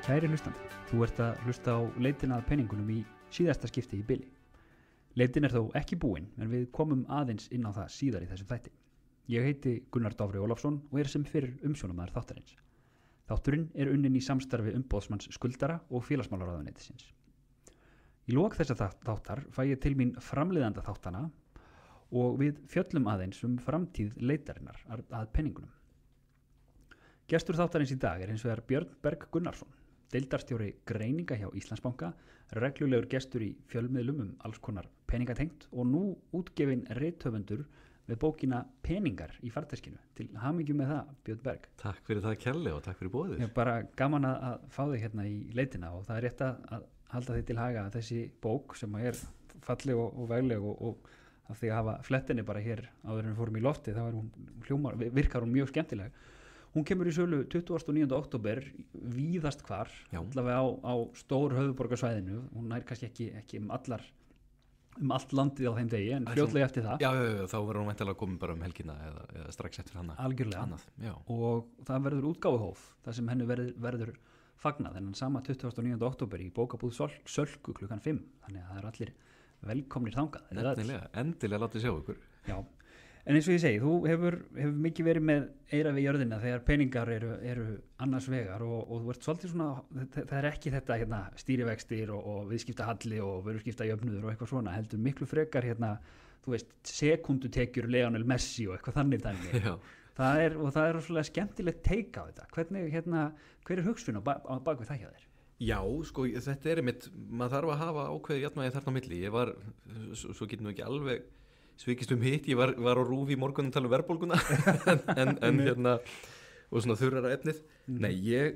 Kæri hlustandi, þú ert að hlusta á leitina að penningunum í síðasta skipti í bili. Leitin er þó ekki búin, en við komum aðeins inn á það síðar í þessum þætti. Ég heiti Gunnar Dofri Ólafsson og er sem fyrir umsjónamaður þáttarins. Þátturinn er unnin í samstarfi umboðsmanns skuldara og félagsmálaráðuneytisins. Í lok þessa þáttar fæ ég til mín framleiðanda þáttana og við fjöllum aðeins framtíð leitarinnar að penningunum. Gestur þáttarins í dag er hins vegar Björn Berg Gunnarsson, deildarstjóri greininga hjá Íslandsbanka, reglulegur gestur í fjölmiðlum alls konar peningatengt og nú útgefin rithöfundur með bókina Peningar í farteskinu. Til hamingju með það, Björn Berg. Takk fyrir það, Kjelli, og takk fyrir boðið. Ég er bara gaman að fá þig hérna í leitina og það er rétt að halda þig til haga að þessi bók sem er falleg og vegleg og af því að hafa flettinni bara hér áður en við fórum í lofti, þá virkar hún mjög skemmtileg. Hún kemur í sölu 29. október víðast hvar, allavega á stór höfuðborgarsvæðinu. Hún nær kannski ekki allt landið á þeim degi, en fljótlega eftir það. Já, þá verður hún væntanlega komin bara helgina eða strax eftir hana. Algjörlega. Og það verður útgáfuhóf, það sem henni verður fagnað, þennan sama 29. október í bókabúð Sölku klukkan 5. Þannig að það eru allir velkomnir þangað. Endilega látið sjá ykkur. Já. En eins og ég segi, þú hefur mikið verið með eira við jörðina þegar peningar eru annars vegar og þú ert svolítið svona, það er ekki þetta stýrivextir og viðskiptahalli og vöruskiptajöfnuður og eitthvað svona, heldur miklu frekar þú veist, sekundutekjur Lionel Messi og eitthvað þannig dæmi. Það er svolítið skemmtilegt teika á þetta. Hver er hugsun á bakvið það hjá þér? Já, sko, þetta er einmitt, maður þarf að hafa ákveðið jafnvægi þarna á milli. Ég var, svo getur nú ekki alveg svikist hitt, ég var á RÚV í morgun að tala verðbólguna en og svona þurrara efnið. Nei,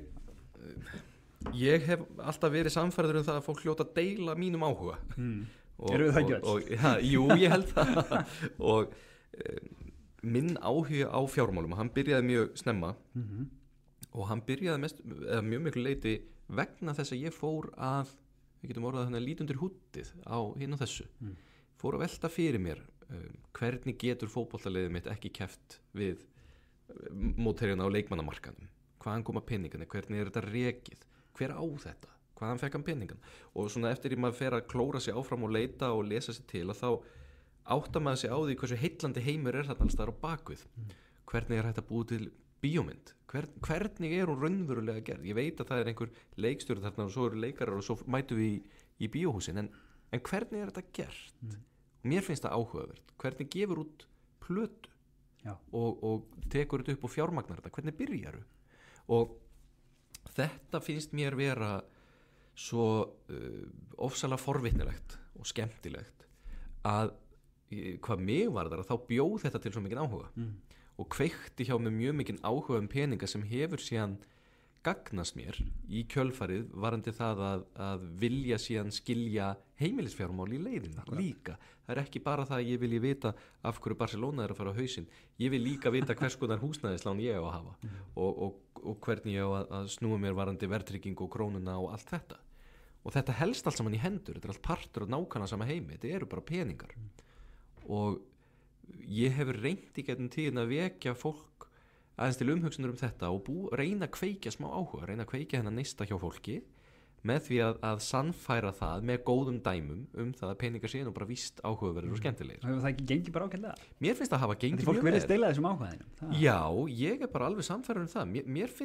ég hef alltaf verið samfærður það að fólk hljóta að deila mínum áhuga. Eru við það gjörð? Jú, ég held það og minn áhuga á fjármálum, hann byrjaði mjög snemma og hann byrjaði mjög miklu leyti vegna þess að ég fór að, við getum orðað þannig að líta undir húddið á hinn og þessu. Fór að velta fyrir mér hvernig getur fótboltaliðið mitt ekki keppt við mótherjana á leikmannamarkanum, hvaðan koma peningarnir, hvernig er þetta rekið, hver á þetta, hvaðan fekk hann peningan, og svona eftir maður fer að klóra sig áfram og leita og lesa sig til, að þá áttar maður sig á því hversu heillandi heimur er þarna alls þar á bakvið, hvernig er hægt að búa til bíómynd, hvernig er hún raunverulega gerð. Ég veit að það er einhver leikstjóri þarna og svo eru leikarar og svo mætum við í bíóhúsin, en hvernig er þetta gert? Mér finnst það áhugavert, hvernig gefur út plötu og tekur þetta upp og fjármagnar þetta, hvernig byrjar þú? Og þetta finnst mér vera svo ofsalega forvitnilegt og skemmtilegt að hvað mig varðar að þá bjóð þetta til svo mikinn áhuga og kveikti hjá mig mjög mikinn áhuga peninga sem hefur síðan gagnast mér í kjölfarið varandi það að vilja síðan skilja heimilisfjármál í leiðina líka. Það er ekki bara það að ég vilji vita af hverju Barcelona er að fara á hausinn. Ég vil líka vita hvers konar húsnæðislán ég á að hafa og hvernig ég á að snúa mér varandi verðtrygging og krónuna og allt þetta. Og þetta helst allt saman í hendur. Þetta er allt partur og nákvæmlega sama heimi. Þetta eru bara peningar. Og ég hefur reynt í gegnum tíðina að vekja fólk aðeins til umhugsunar þetta og reyna að kveikja smá áhuga, reyna að kveikja hennar neista hjá fólki með því að sannfæra það með góðum dæmum það að peningar séu nú bara víst áhugaverðir og skemmtilegir. Hefur það ekki gengið bara ágætlega? Mér finnst það hafa gengið mjög vel. Fólk verið deila þessum áhugaðinum? Já, ég er bara alveg sannfærður það.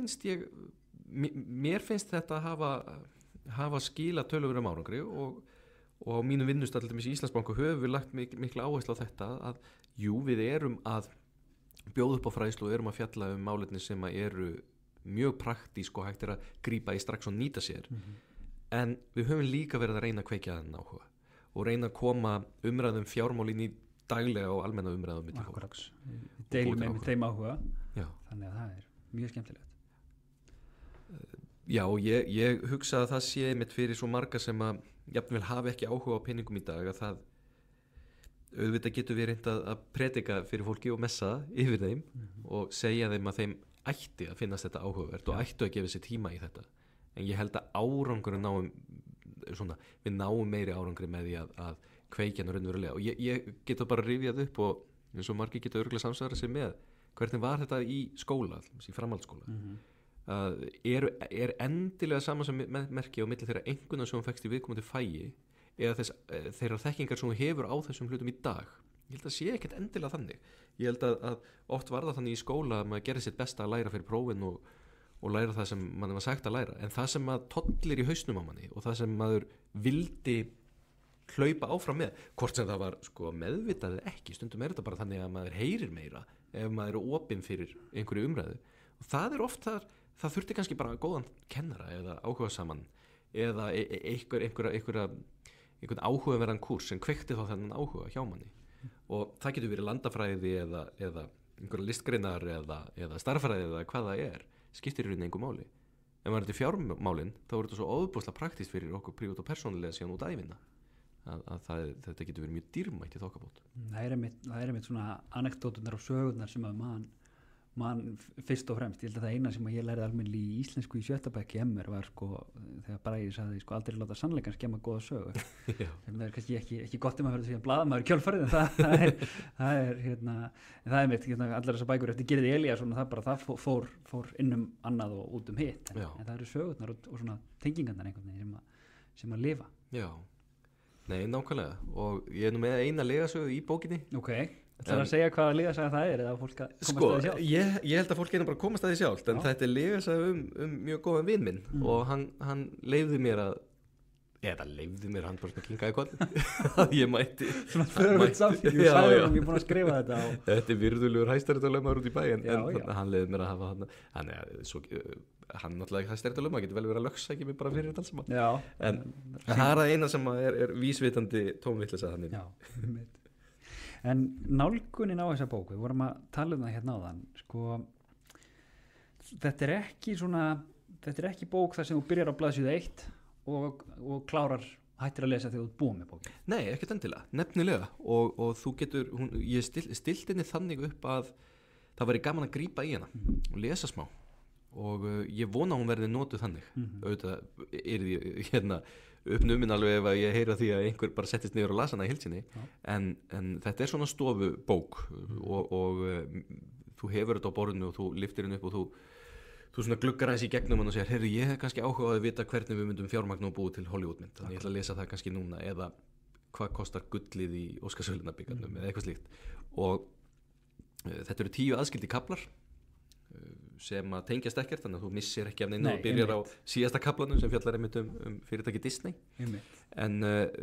Mér finnst þetta hafa skila töluverðum árangri og á mínum vinnustall í Íslandsbanku höfum við lagt mikla áherslu á þetta að jú, við erum að bjóða upp á fræðslu og erum að fjalla málefni sem eru mjög praktísk og hægt er að grípa í strax og nýta sér en við höfum líka verið að reyna að kveikja þennan áhuga og reyna að koma umræðum fjármálin í daglega og almenna umræðum Akkurat, deilum með þeim áhuga. Já. Þannig að það er mjög skemmtilegt. Já, ég hugsa að það sé einmitt fyrir svo marga sem að jafnvel hafi ekki áhuga á peningum í dag að það auðvitað getur við reynt að predika fyrir fólki og messa yfir þeim og segja þeim að þeim ætti að finnast þetta áhugavert og ættu að gefa sér tíma í þetta. En ég held að árangurinn við náum meiri árangri með því að kveikja hann raunverulega. Og ég geta bara rifjað upp og eins og margir geta örugglega samsvara sig með hvernig var þetta í skóla, í framhaldsskóla. er endilega saman sem merki á milli þeirra einhverjum sem hún fækst í viðkomandi fæi eða þeirra þekkingar sem hún hefur á þessum hlutum í dag. Ég held að sé ekkert endilega þannig. Ég held að oft var það þannig í skóla að maður gerir sitt besta að læra fyrir prófin og læra það sem mann var sagt að læra, en það sem maður tollir í hausnum á manni og það sem maður vildi hlaupa áfram með, hvort sem það var sko, meðvitað eða ekki, stundum er þetta bara þannig að maður heyrir meira ef maður er opinn fyrir einhverju umræðu, og það er oft það þurfti kannski bara góðan kennara eða áhugasaman eða einhvern áhugaverðan kúrs sem kveikti þá þennan áhuga hjá manni, og það getur verið landafræði eða einhverja listgreinar eða starffræði eða hvað það er, skiptir í rauninni engu máli. Ef maður er til fjármálin þá er þetta svo óbúslega praktískt fyrir okkur prívat og persónulega síðan út ævina að þetta getur verið mjög dýrmætt í þokkabót. Það er einmitt svona anekdóturnar og sögurnar sem að mann fyrst og fremst. Ég held að það eina sem ég lærði almennilega í íslensku í 7. bekk í MR var sko þegar Bragi sagði sko aldrei láta sannleikann skemma góða sögu. Það er kannski ekki gott maður fyrir því að blaðamaður í kjölfarið, en það er mitt allar þessar bækur eftir Gyrði Elíasson, það fór innum annað og út hitt, en það eru sögurnar og svona tengingarnar einhvern veginn sem að lifa. Já. Nei, nákvæmlega, og ég er nú með eina legasögu í bókinni. Ok, það er að segja hvaða legasaga það er eða fólk að komast að því sjálf? Ég held að fólk er bara að komast að því sjálf, en þetta er legasaga mjög góðan vin minn og hann leyfði mér hann bara svona kinkaði kollin að ég mætti svona förvöld samfélag, ég sagði hann, ég er búin að skrifa þetta Þetta er virðulegur hæstaréttarlögmaður út í bæ en hann leyfði mér að hafa hann náttúrulega hæstaréttarlögmaður getur vel verið að lögsa mig bara fyrir þetta alls saman, en það er það eina sem er vísvitandi tómvitleysa þannig. En nálgunin á þessa bók, við vorum að tala það hérna áðan, sko þetta er ekki bók þar sem þú byrjar á blaðsíðu 1 og klárar hættir að lesa þegar þú ert búin með bókin. Nei, ekkert endilega, nefnilega og þú getur, ég stilt henni þannig upp að það væri gaman að grípa í hana og lesa smá og ég vona að hún verði notuð þannig. Auðvitað er því hérna uppnuminn alveg ef að ég heyra því að einhver bara settist niður og las hana í heild sinni, en þetta er svona stofubók og þú hefur þetta á borðinu og þú lyftir henni upp og þú svona gluggar aðeins í gegnum hann og segir, heyrðu, ég hef kannski áhuga að vita hvernig við myndum fjármagn og búið til Hollywoodmynd, þannig ég ætla að lesa það kannski núna, eða hvað kostar gullið í Óskarsverðlaunabíkarnum eða eitthvað slíkt, og þetta eru 10 aðskildi kaflar sem að tengjast ekkert, þannig að þú missir ekki af neinu og byrjar á síðasta kaflanum sem fjallar einmitt fyrirtæki Disney, en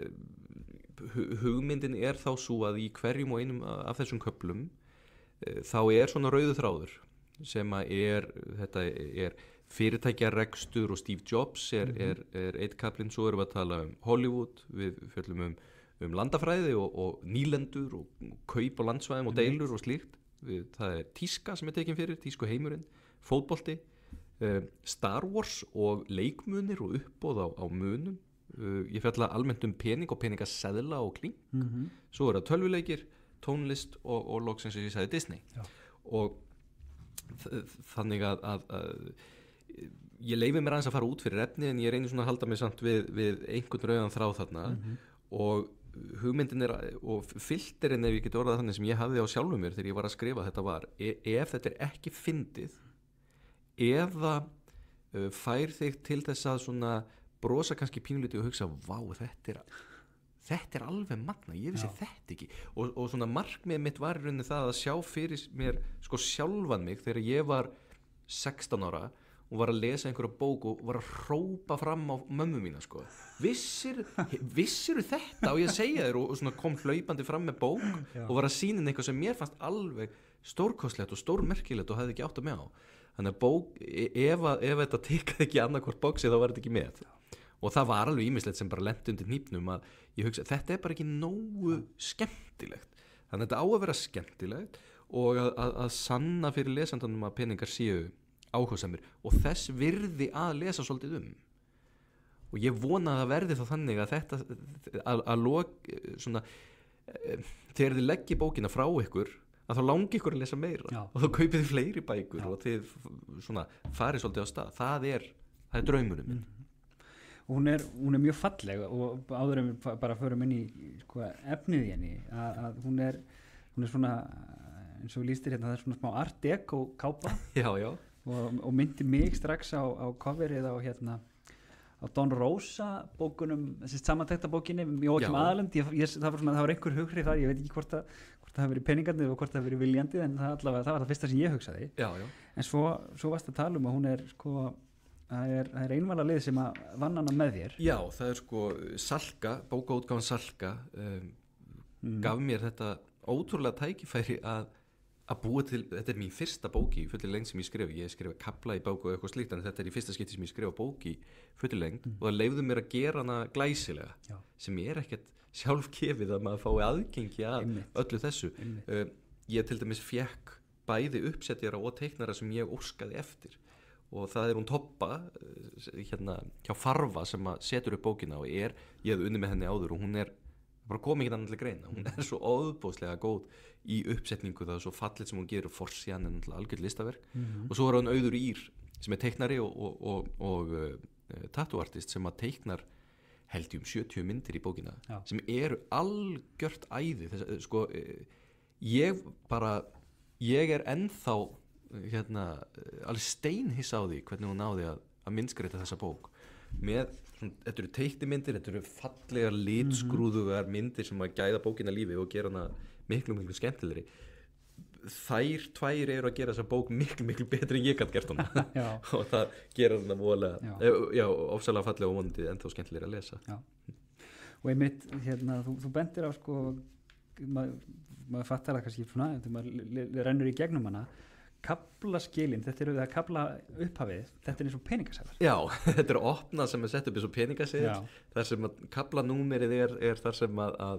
hugmyndin er þá svo að í hverjum og einum af þessum köflum þá er svona rauður þráður sem að þetta er fyrirtækjarekstur og Steve Jobs er eitt kaflinn, svo erum við að tala Hollywood, við fjöllum landafræði og nýlendur og kaup á landsvæðum og deilur og slíkt, það er tíska sem er tekin fyrir, tísku heimurinn, fótbolti, Star Wars og leikmunir og uppboð á munum, ég fjalla almennt pening og peningaseðla og kling, svo er það tölvuleikir, tónlist og loksins sem ég sagði Disney. Og þannig að ég leyfi mér aðeins að fara út fyrir efni, en ég reynir svona að halda mig samt við einhvern rauðan þráð þarna og hugmyndin og filterinn, ef ég get orðað þannig sem ég hafði á sjálfum mér þegar ég var að skrifa þetta var, ef þetta er ekki fyndið eða fær þig til þess að svona brosa kannski pínulítið og hugsa, vá, þetta er alveg magna, ég vissi þetta ekki og svona markmið mitt var í rauninni það að sjá fyrir mér sko sjálfan mig þegar ég var 16 ára og var að lesa einhverja bók og var að hrópa fram á mömmu mína sko, vissirðu þetta og ég segja þér og svona kom hlaupandi fram með bók og var að sýna eitthvað sem mér fannst alveg stórkostlegt og stórmerkilegt og hefði ekki átt að með á, þannig að bók ef þetta tekaði ekki annarkvort bóksi þá var þetta ekki með. Og það var alveg ýmislegt sem bara lenti undir hnípnum að ég hugsa, þetta er bara ekki nógu skemmtilegt. Þannig að þetta á að vera skemmtilegt og að sanna fyrir lesandanum að peningar séu áhugasamir og þess virði að lesa svolítið Og ég vona að það verði þá þannig að þetta svona, þegar þið leggji bókina frá ykkur, að þá langi ykkur að lesa meira og þá kaupið þið fleiri bækur og þið svona farið svolítið á stað. Það er draumurinn minn. Hún er mjög falleg og áður en við bara förum inn í sko, efnið í henni að hún er svona eins og við lýstir hérna, það er svona smá art deco kápa og myndi mig strax á coverið á á Don Rosa bókunum, þessi samantekta bókinni Jóakim Aðalund, það var einhver hughrif það, ég veit ekki hvort það hafi verið peningarnir og hvort það hafi verið viljandi, en það var það fyrsta sem ég hugsaði. Já. En svo varst að tala að hún sko, það er einvala lið sem að vann hana með þér. Já, það sko Salka, bókaútgáfan Salka gaf mér þetta ótrúlega tækifæri að búa til, þetta er mín fyrsta bóki í fullri lengd sem ég skrifa kafla í bók og eitthvað slíkt, en þetta er í fyrsta skipti sem ég skrifa bók í fullri lengd og það leyfðu mér að gera hana glæsilega sem ég ekkert sjálfgefið að maður fái aðgengi að öllu þessu. Ég til dæmis fékk bæði uppsetjara og teiknara sem ég óskaði eftir og það er hún Toppa hjá Farfa sem að setur upp bókina og ég hef unnið með henni áður og hún er bara komið ekki annað til greina, hún er svo óbóðslega góð í uppsetningu, það er svo fallið sem hún gerir forsíðan en algjörð listaverk og svo er hann Auður Ír sem er teiknari og tattooartist sem að teiknar held 70 myndir í bókina sem eru algjört æði sko, ég er ennþá alveg steinhissa á því hvernig hún náði að myndskreita þessa bók með, þetta eru teiknimyndir, þetta eru fallegar litskrúðugar myndir sem að gæða bókina lífi og gera hana miklu skemmtilegri. Þær tvær eru að gera þessa bók miklu betri en ég gæti gert hana og það gera hana voðalega ofsalega fallega og vonandi en þá skemmtilegri að lesa. Já. Og einmitt, þú bendir á sko, maður fattar það kannski svona, þegar maður rennur í gegnum hana, kaflaskilin, þetta eru það kafla upphafið, þetta er eins og peningaseðlar. Já, þetta er opnað sem er sett upp eins og peningaseðlar, þar sem að kaflanúmerið er þar sem að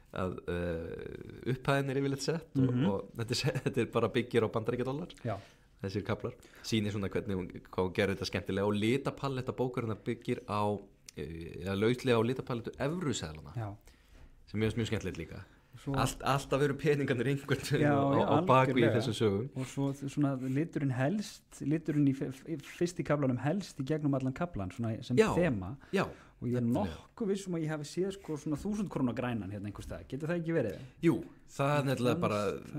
upphæðin er yfirleitt sett og þetta er bara byggir á bandaríkjadollar, þessir kaflar. Sýnir svona hvað hún gerir þetta skemmtilega og litapalletta bókarinnar byggir á, lauslega á litapallettu evruseðlana, sem er mjög skemmtilegt líka. Alltaf eru peningarnir einhvern á bakvið í þessum sögum og svo svona liturinn í fyrst í kaflanum helst í gegnum allan kaflan svona sem þema og ég er nokkuð vissum að ég hafi séð sko svona 1000 króna grænan einhvers stað, getur það ekki verið? Jú, það er nefnilega bara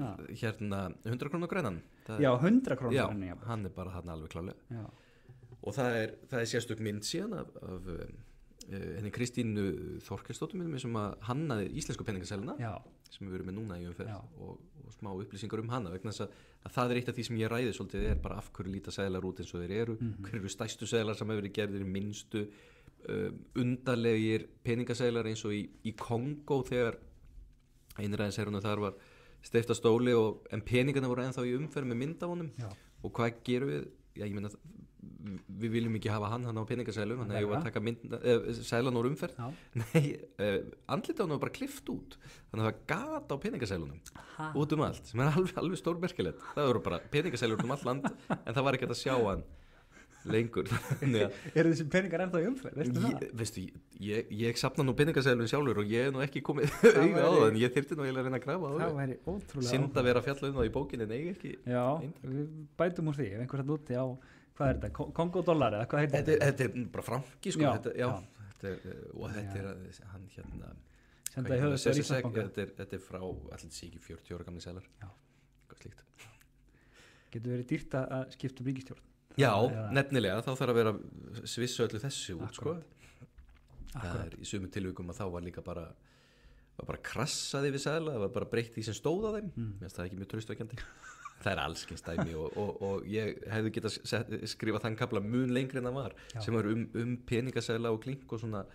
100 króna grænan 100 króna grænan, hann er bara hann alveg klálega og það er sérstök mynd síðan af henni Kristínu Þorkelsdóttur sem að hannaði íslensku peningaseðlana sem við erum með núna í umferð og smá upplýsingar hana vegna þess að það er eitt af því sem ég ræði svolítið er bara af hverju líta seðlar út eins og þeir eru hverju eru stærstu seðlar sem hefur verið gerðir minnstu undarlegir peningaseðlar eins og í Kongó þegar einræðisherrunum þar var steypt á stóli en peningarna voru ennþá í umferð með mynd af honum og hvað gerum við? Ég meina við viljum ekki hafa hann á peningaseðlum þannig að ég var að taka seðlan úr umferð andlita hann var bara klift út þannig að það var gat á peningaseðlunum út allt sem er alveg stórmerkilegt það voru bara peningaseðlur allt land en það var ekki að sjá hann lengur Eru þessi peningar ennþá í umferð? Veistu, ég safna nú peningaseðlun sjálfur og ég hef nú ekki komið auga á það en ég þyrfti nú eiginlega að reyna að grafa á það synd að vera að fjalla það í bókinni en eiga ekki við bætum úr því ef einhver hægt úti á hvað er þetta, Kongo-dollar eða hvað heitir þetta? Þetta er bara franki sko og þetta er hann þetta er frá allir síki 40 ára gamli seðlar eitthvað slíkt Getur verið dýrt að skipta um ríkisstjórn? Já, nefnilega, þá þarf að vera svissu öllu þessu út sko það er í sumum tilvikum að þá var líka bara krassaði við seðla, það var bara breytt í sem stóð á þeim það er ekki mjög traustvækjandi það er allskins dæmi og ég hefði getað skrifað þann kafla mun lengri en það var sem var peningaseðla og klink og svona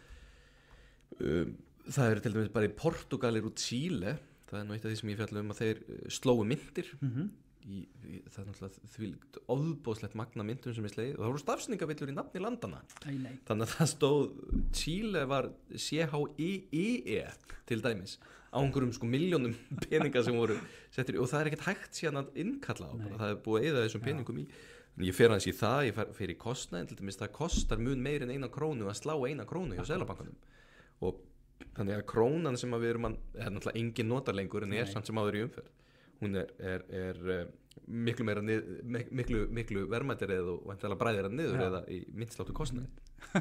það eru til dæmis bara í Portúgalir og Chile það er nú eitt af því sem ég fjalla að þeir slóu myndir það er náttúrulega þvílíkt óðbóðslegt magna myndum sem er slegið og það voru stafsningavillur í nafni landana þannig að það stóð Chile var CHIE til dæmis á einhverjum sko milljónum peninga sem voru settir og það er ekkert hægt síðan að innkalla á það er búið að eyða þessum peningum í ég fer hans í það, ég fer í kostnaðin til dæmis það kostar mun meir en 1 krónu að slá 1 krónu hjá Seðlabankanum og þannig að krónan sem að við erum er náttúrulega engin notar lengur en er samt sem áður í umferð hún er miklu meira miklu verðmættir eða og bræðir að niður eða í myndsláttu kostnaði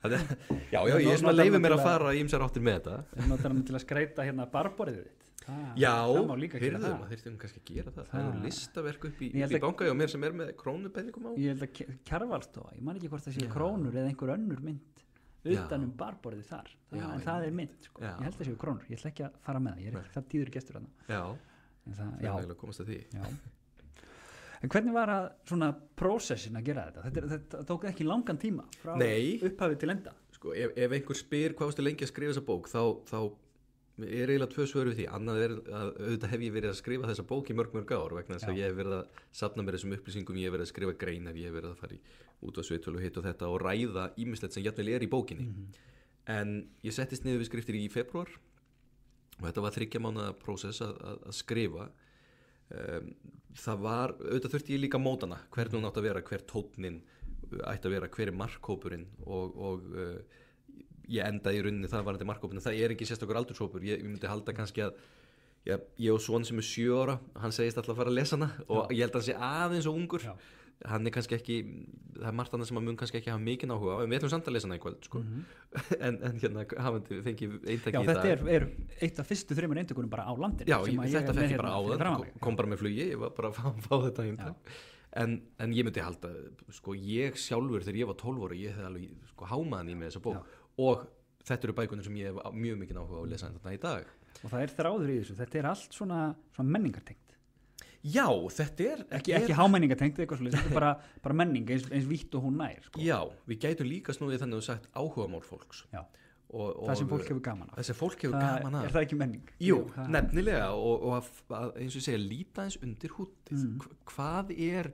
Já, ég er svona leifið mér að fara í ýmsar áttir með þetta. Þú notar hann til að skreita hérna barborðið þitt. Já, það má líka gera heyrðu, það. maður þyrfti kannski að gera það. Það eru listaverk upp í Ég banka hjá mér sem er með krónupenningum á. Ég held að Kjarvalstofa, ég man ekki hvort það sé krónur eða einhver önnur mynd utan barborðið þar. En það er mynd, sko. Ég held að það séu krónur. Ég ætla ekki að fara með það. Ég er ekki það tíður gestur þarna. Það er eiginlega komast að því. En hvernig var að svona prósessin að gera þetta? Þetta tók ekki langan tíma frá upphafi til enda. Sko, ef einhver spyr hvað varstu lengi að skrifa þessa bók, þá er eiginlega 2 svör við því. Annað er að auðvitað hef ég verið að skrifa þessa bók í mörg ár vegna þess að ég hef verið að safna mér þessum upplýsingum, ég hef verið að skrifa greinar, ég hef verið að fara í útvarpsviðtöl og hitt og þetta og ræða ýmislegt sem jafnvel er í bókinni. En ég settist niður við skriftir í febrúar og þetta var 3 mánaða prósess að skrifa. Það var, auðvitað þurfti ég líka mótana, hvernig hún átt að vera, hver tónnin ætti að vera, hver er markhópurinn og ég endaði í rauninni það varandi markhópurinn, það er ekki sérstakur aldurshópur, ég myndi halda kannski að ég og son sem er 7 ára, hann segist alltaf að fara að lesa hana og ég held að hann sé aðeins og ungur, hann er kannski ekki, það er margt annað sem að mun kannski ekki hafa mikinn áhuga á, en við ætlum samt að lesa hana í kvöld, sko. En hérna hafandi fengið eintaki í dag. Já, þetta er eitt af fyrstu 3 eintökunum bara á landinu. Já, þetta fekk ég bara á það, kom bara með flugi, ég var bara að fá þetta eintak. En ég myndi halda, sko, ég sjálfur þegar ég var 12 ára, ég hefði alveg sko hámaðan í með þessa bók og þetta eru bækurnar sem ég hef mjög mikinn áhuga á að lesa þarna í dag. Og það er þráður í þessu, þetta er allt svona menningartengt. Já, þetta er ekki hámenningartengt eitthvað svolítið, þetta er bara menning eins vítt og hún nær, sko. Já, við gætum líka snúið þannig að sagt áhugamál fólks. Já. Og það sem fólk hefur gaman af. Það sem fólk hefur gaman af. Er það ekki menning? Jú, nefnilega og að eins og ég segja líta eins undir húttið. Hvað er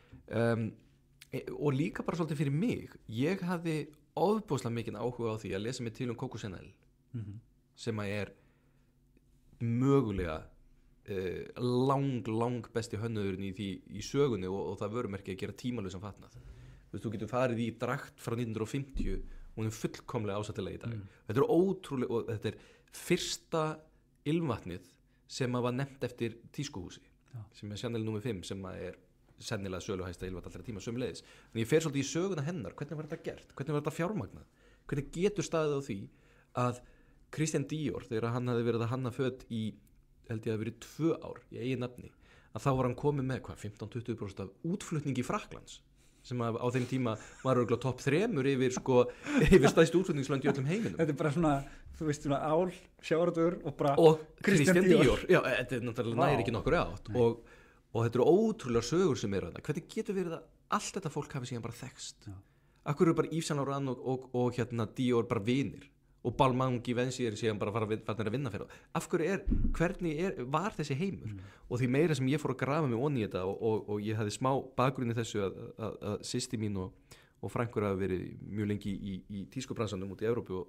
og líka bara svolítið fyrir mig, ég hafði ofboðslega mikinn áhuga á því að lesa mig til Coco Chanel sem að er mögulega lang besti hönnuðurinn í sögunni og það vörumerki að gera tímalausan fatnað. Þú getur farið í drakt frá 1950 og hún er fullkomlega ásættilega í dag. Þetta er ótrúlega og þetta er fyrsta ilmvatnið sem að var nefnt eftir tískuhúsi sem er Chanel nr. 5 sem að er sennilega söluhæsta ilmvatn allra tíma sömuleiðis. En ég fer svolítið í söguna hennar, hvernig var þetta gert? Hvernig var þetta fjármagnað? Hvernig getur staðið á því að Christian Dior, þegar hann hafði verið að hanna föt í held ég að verið 2 ár í eigin nafni, að þá var hann komið með 15-20% af útflutningi Frakklands sem að á þeim tíma var örgulega topp 3 yfir stæðstu útflutningslandi í öllum heiminum. Þetta er bara svona, þú veist, svona ál, sjávarútvegur og Christian Dior. Já, þetta er náttúrulega næri ekki nokkur átt og þetta eru ótrúlega sögur sem eru þarna. Hvernig getur verið að allt þetta fólk hafi síðan bara þekkst? Akkur eru bara Yves Saint Laurent og hérna Dior bara vinir og Balmain Givenchy er síðan bara farnir að vinna fyrir það. Af hverju var þessi heimur? Og því meira sem ég fór að grafa mig onni í þetta og ég hafði smá bakgrunni þessu að systir mín og frænkur hafi verið mjög lengi í tískubransanum út í Evrópu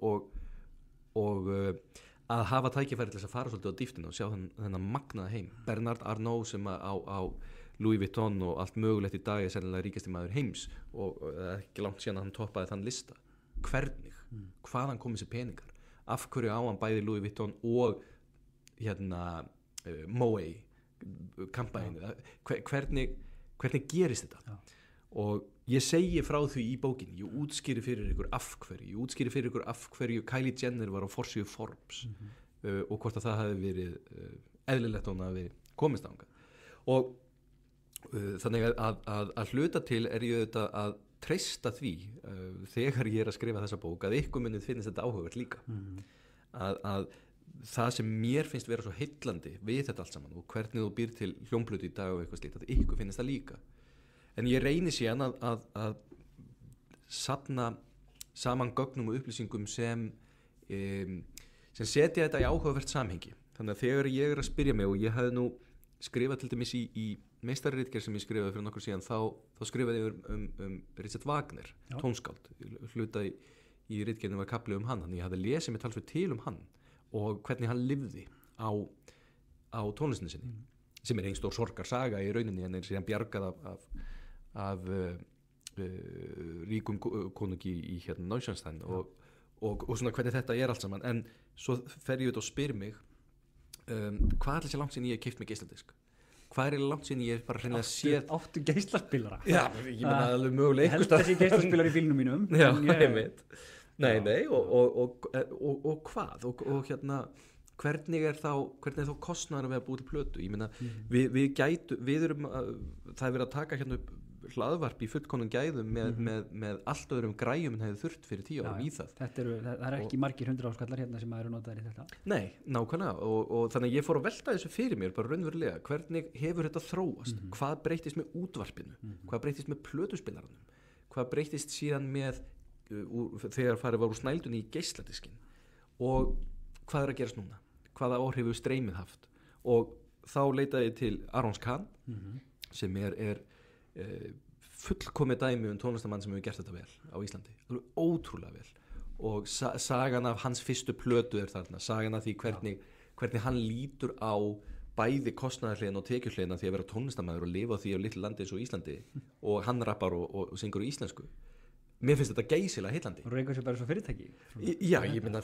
og að hafa tækifæri til þess að fara svolítið á dýftinu og sjá þennan magnaða heim. Bernard Arnault sem á Louis Vuitton og allt mögulegt í dag er sennilega ríkasti maður heims og ekki langt síðan að hann toppaði þann lista. Hvernig? Hvaðan kom þessi peningar? Af hverju á hann bæði Louis Vuitton og hérna Moët kampænu? Hvernig gerist þetta? Og ég segi frá því í bókinni, ég útskýri fyrir ykkur af hverju Kylie Jenner var á forsíðu Forbes og hvort að það hafi verið eðlilegt hún hafi komist þangað og þannig að hluta til er ég auðvitað að treysta því þegar ég er að skrifa þessa bók að ykkur munið finnst þetta áhugavert líka að það sem mér finnst vera svo heillandi við þetta allt saman og hvernig þú býr til hljómplötu í dag og eitthvað slíkt að ykkur finnst það líka en ég reyni síðan að safna saman gögnum og upplýsingum sem setja þetta í áhugavert samhengi þannig að þegar ég er að spyrja mig og ég hafði nú skrifað til dæmis í meistararitgerð sem ég skrifaði fyrir nokkur síðan þá skrifaði ég um Richard Wagner tónskáld, hluta í ritgerðinu var kafli hann ég hafði lesið mig talsveit til hann og hvernig hann lifði á tónlistinu sinni sem er einn stór sorgarsaga í rauninni en er síðan bjargað af ríkum konungi í hérna Neuschwanstein og svona hvernig þetta er allt saman en svo fer ég út og spyr mig hvað er þessi langt sinni ég hef keypt mig geisladisk hvað er langt sinni ég hef bara hreinlega séð áttu geislaspilara já, ég menna alveg mögulega held þessi geislaspilar í bílnum mínum já, ég veit Nei, og hvað og hérna hvernig er þá kostnaður við að búa til plötu ég meina, við erum það er verið að taka hérna upp hlaðvarp í fullkomnum gæðum með allt öðrum græjum en hefði þurft fyrir 10 árum í það það er ekki margir 100 áskallar hérna sem eru notaðir í þetta Nei, nákvæmlega og þannig að ég fór að velta þessu fyrir mér bara raunverulega, hvernig hefur þetta þróast hvað breytist með útvarpinu hvað breytist með plötuspilaranum hvað breytist síðan með þegar farið var úr snældunni í geisladiskin og hvað er að gerast núna hvaða áhrif hefur streymið haft og þá leitaði ég til Arons Khan sem er fullkomið dæmi tónlistamann sem hefur gert þetta vel á Íslandi, alveg ótrúlega vel og sagan af hans fyrstu plötu er þarna, sagan af því hvernig hann lítur á bæði kostnaðarhliðina og tekjuhliðina því að vera tónlistamæður og lifa á því á litlu landi eins og Íslandi og hann rappar og syngur í íslensku mér finnst þetta geysilega heillandi og reykur sér bara svo fyrirtæki Já, ég meina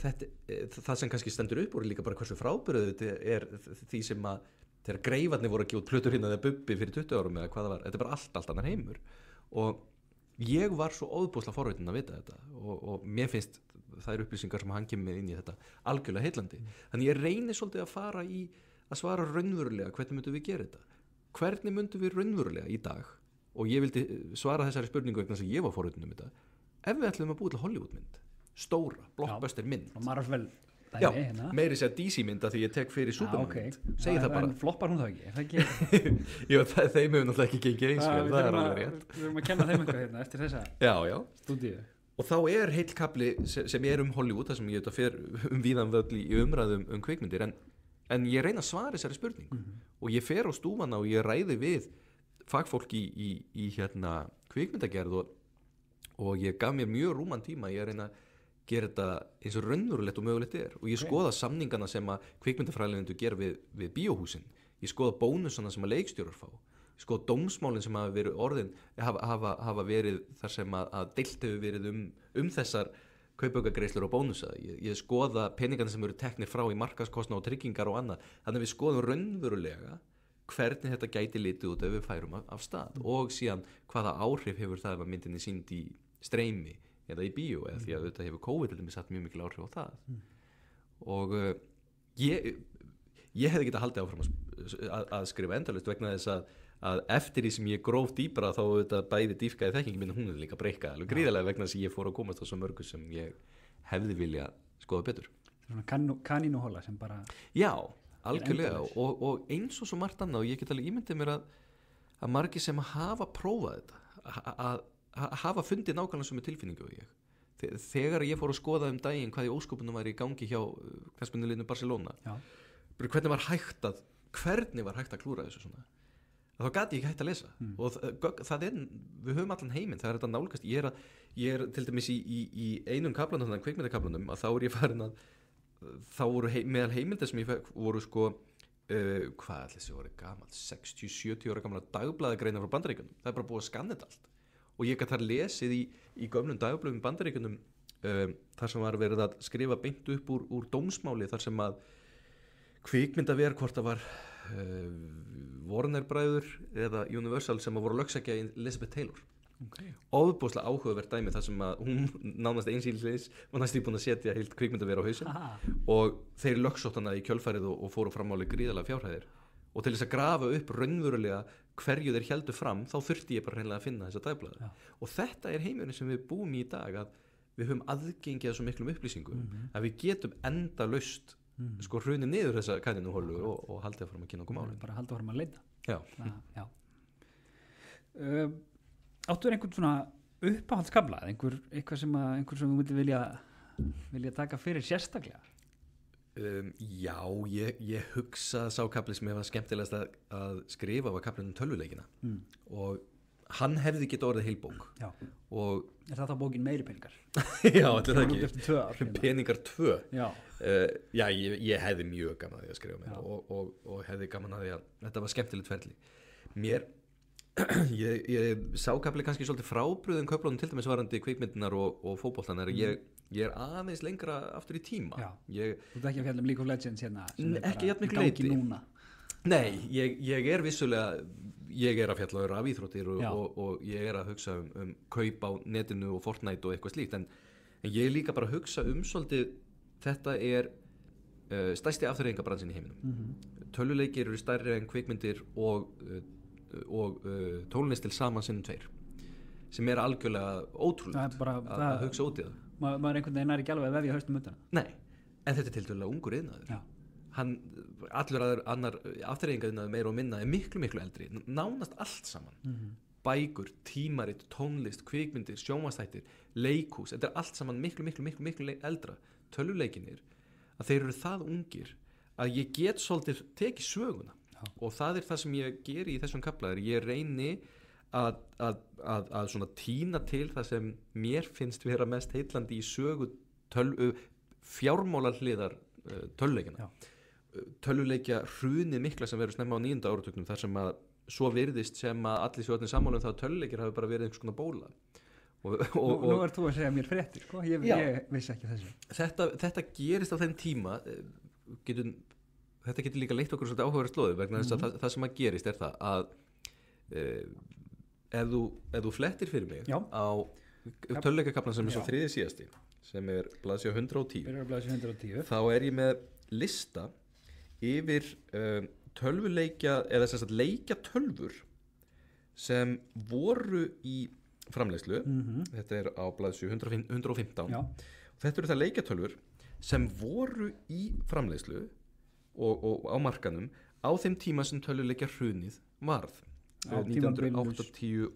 það sem kannski stendur upp úr líka bara hversu frábæruð þetta er því sem að þegar greifarnir voru að gefa út plötur hérna eða Bubbi fyrir 20 árum eða hvað það var, þetta er bara allt annar heimur og ég var svo óðbúslega forvitinn að vita þetta og mér finnst þær upplýsingar sem hann kemur með inn í þetta algjörlega heillandi þannig ég reyni svolítið að fara í að svara raunverulega hvernig myndum við gera þetta hvernig myndum við raunverulega í dag og ég vildi svara þessari spurningu vegna sem ég var forvitinn þetta ef við ætlum að búa til Hollywoodmynd stóra, blockbuster mynd og Marvel Já, meiri sér DC mynda því ég tek fyrir Superman segi það bara en floppar hún það ekki? Jú, þeim hefur náttúrulega ekki gengið eins vel það er alveg rétt Við erum að kenna þeim eitthvað hérna eftir þessa stúdíu og þá er heill kapli sem er Hollywood þar sem ég fer víðan völl í umræðum kvikmyndir en ég reyna að svara þessari spurningu og ég fer á stúfana og ég ræði við fagfólk í hérna kvikmyndagerð og ég gaf mér mjög rúman tíma ég reyna að gera þetta eins og raunverulegt og mögulegt er og ég skoða samningana sem að kvikmyndafræðilegendur gera við bíóhúsin ég skoða bónusana sem að leikstjórar fá ég skoða dómsmálin sem hafa verið orðin hafa verið þar sem að deilt hefur verið þessar kaupaukagreiðslur og bónusa ég skoða peningana sem eru teknir frá í markaðskostnað og tryggingar og annað þannig að við skoðum raunverulega hvernig þetta gæti litið út ef við færum af stað og síðan hvaða áhrif hefur það ef að myndinni sýnd í streymi eða í bíó eða því að þetta hefur COVID til dæmis haft mjög mikil áhrif á það og ég hefði getað haldið áfram að skrifa endalaust vegna þess að eftir því sem ég gróf dýpra þá þetta bæði dýfkaði þekkingi mín hún er líka breykkað alveg gríðarlega vegna þess að ég fór að komast á svo mörgu sem ég hefði vilja skoða betur Svona kanínuhola sem bara Já, algjörlega og eins og svo margt annað og ég get alveg ímyndið mér að margir sem hafa prófað þetta að hafa fundið nákvæmlega sem er tilfinningu og ég þegar ég fór að skoða daginn hvað í ósköpunum var í gangi hjá knattspyrnuliðinu Barcelona hvernig var hægt að klúra þessu svona þá gati ég ekki hægt að lesa og það er, við höfum allan heiminn það er þetta nálgast, ég er til dæmis í einum kaplanum, þannig kvikmyndakaplanum að þá er ég farin að þá voru meðal heimildir sem ég fekk voru sko hvað allir þessi voru gamalt 60-70 ára gamla dagblaðagreinar frá Bandaríkjunum, það er bara búið að skanna þetta allt og ég gæti þar lesið í gömlum dagblöðum Bandaríkjunum þar sem var verið að skrifa beint upp úr dómsmáli þar sem að kvikmyndaver hvort það var Warner bræður eða Universal sem að voru að lögsækja Elizabeth Taylor ofboðslega áhugavert dæmi þar sem að hún nánast einsýlis var næst búin að setja heilt kvikmyndaver á hausinn og þeir lögsótt hana í kjölfærið og fóru frammáli gríðarlega fjárhæðir og til þess að grafa upp raunverulega hverju þeir heldur fram þá þurfti ég bara hreinlega að finna þessa dagblaði og þetta er heimurinn sem við búum í dag að við höfum aðgengið svo miklum upplýsingum að við getum endalaust sko hrunið niður þessa kanínuholu og haldið að fara að kynna okkur málin bara haldið að fara að leita Já. Áttu einhvern svona uppáhaldskafla eitthvað sem þú myndir vilja taka fyrir sérstaklega Já, ég hugsa sá kafli sem ég var skemmtilegast að skrifa var kaflinn tölvuleikina og hann hefði getið orðið heil bók og Er það þá bókin meiri peningar? Já, þetta er ekki Peningar 2 Já, ég hefði mjög gaman að því að skrifa mér og hefði gaman að því að þetta var skemmtilegt ferli mér ég sá kafli kannski svolítið frábrugðin köflunum til dæmis varandi kvikmyndinar og fótboltanar ég er aðeins lengra aftur í tíma Þú ert ekki að fjalla League of Legends hérna ekki jafn miklu leyti Nei, ég er vissulega ég er að fjalla um rafíþróttir og ég er að hugsa kaup á netinu og Fortnite og eitthvað slíkt en en ég er líka bara að hugsa svolítið, þetta er stærsti afþreyingabransin í heiminum. Tölvuleikir eru stærri en kvikmyndir og tónlist til saman sinnum 2, sem er algjörlega ótrúlegt að hugsa út í það. Maður einhvern veginn er ekki alveg að vefja haustum utan. Nei, en þetta er tiltölulega ungur iðnaður. Allur annar afþreyingaiðnaður meira og minna er miklu eldri, nánast allt saman. Bækur, tímarit, tónlist, kvikmyndir, sjónvarpsþættir, leikhús, þetta er allt saman miklu eldra. Tölvuleikinir, að þeir eru það ungir að ég get svolítið tekið söguna. Og það er það sem ég geri í þessum kafla, ég reyni að svona tína til það sem mér finnst vera mest heillandi í sögu fjármálar hliðar tölvuleikina. Tölvuleikja hrunið mikla sem verður snemma á 9. áratugnum, þar sem að svo virðist sem að allir sjóðnir sammála það að tölvuleikir hafi bara verið einhvers konar bóla. Nú er þú að segja mér fréttir, sko? Ég vissi ekki þessu. Þetta gerist á þeim tíma, þetta getur líka leitt okkur svolítið áhugaverð slóður, vegna þess að það sem að gerist er það að ef þú flettir fyrir mig á tölvuleikakaflan sem er svo 3. síðasti, sem er blaðsíða 110, þá er ég með lista yfir tölvuleikja eða sem sagt leikjatölvur sem voru í framleiðslu. Þetta er á blaðsíðu 115. Þetta eru það leikjatölvur sem voru í framleiðslu og á markanum á þeim tíma sem tölvuleikja hrunið varð 1983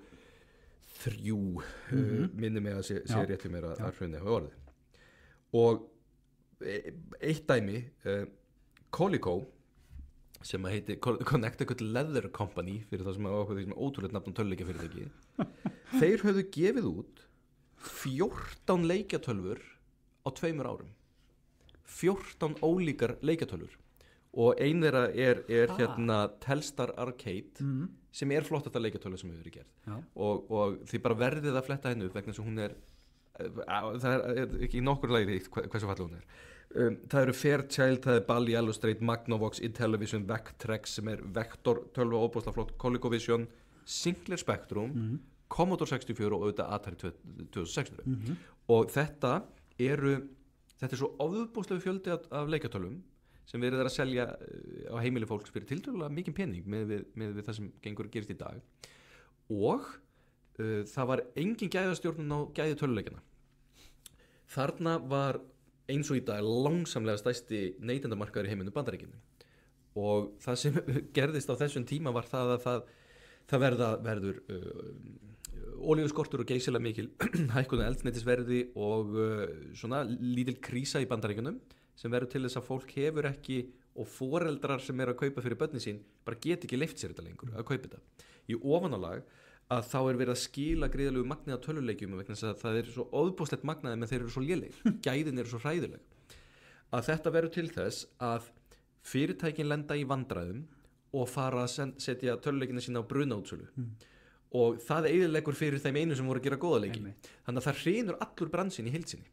minni mig að sé rétt í mér að hrunið hafa orðið. Og eitt dæmi, Coleco, sem að heiti Connecticut Leather Company, fyrir það sem að ákveða því sem ótrúlega nafn á tölvuleikja fyrirtæki, þeir höfðu gefið út 14 leikjatölvur á 2 árum. 14 ólíkar leikjatölvur, og ein þeirra er hérna Telstar Arcade, sem er flottasta leikjatölva sem hefur verið gerð. Og því bara verðið að fletta henni upp vegna þess að hún það er ekki nokkur lagi hversu falleg hún er. Það eru Fairchild, það er Bally, Illustrate, Magnavox, Intellivision, Vectrex sem er Vector tölva, óbúslega flott, ColecoVision, Sinclair Spectrum, Commodore 64 og auðvitað Atari 2600. Og þetta er svo ofbúslega fjöldi af leikjatölvum sem verið að selja á heimili fólks fyrir tiltölulega mikinn pening með það sem gengur að gerist í dag. Og það var engin gæðastjórnun á gæði töluleikjana. Þarna var eins og í dag langsamlega stærsti neytendamarkaður í heiminu, Bandaríkinu. Og það sem gerðist á þessum tíma var það að það verður olíuskortur og geysilega mikil hækkun á eldsneytisverði og svona lítil krísa í Bandaríkjunum sem verður til þess að fólk hefur ekki, og foreldrar sem eru að kaupa fyrir börnin sín bara get ekki leyft sér þetta lengur að kaupa þetta. Í ofanálag að þá er verið að skila gríðalegu magnið á töluleikjum vegna þess að það er svo óðbúslegt magnaði menn þeir eru svo lélegir, gæðin eru svo hræðileg, að þetta verður til þess að fyrirtækin lenda í vandræðum og fara að setja töluleikina sína á brunaútsölu. Og það eyðileggur fyrir þeim einu sem voru að gera góða leiki. Þannig að það hrynur allur bransin í heild sinni.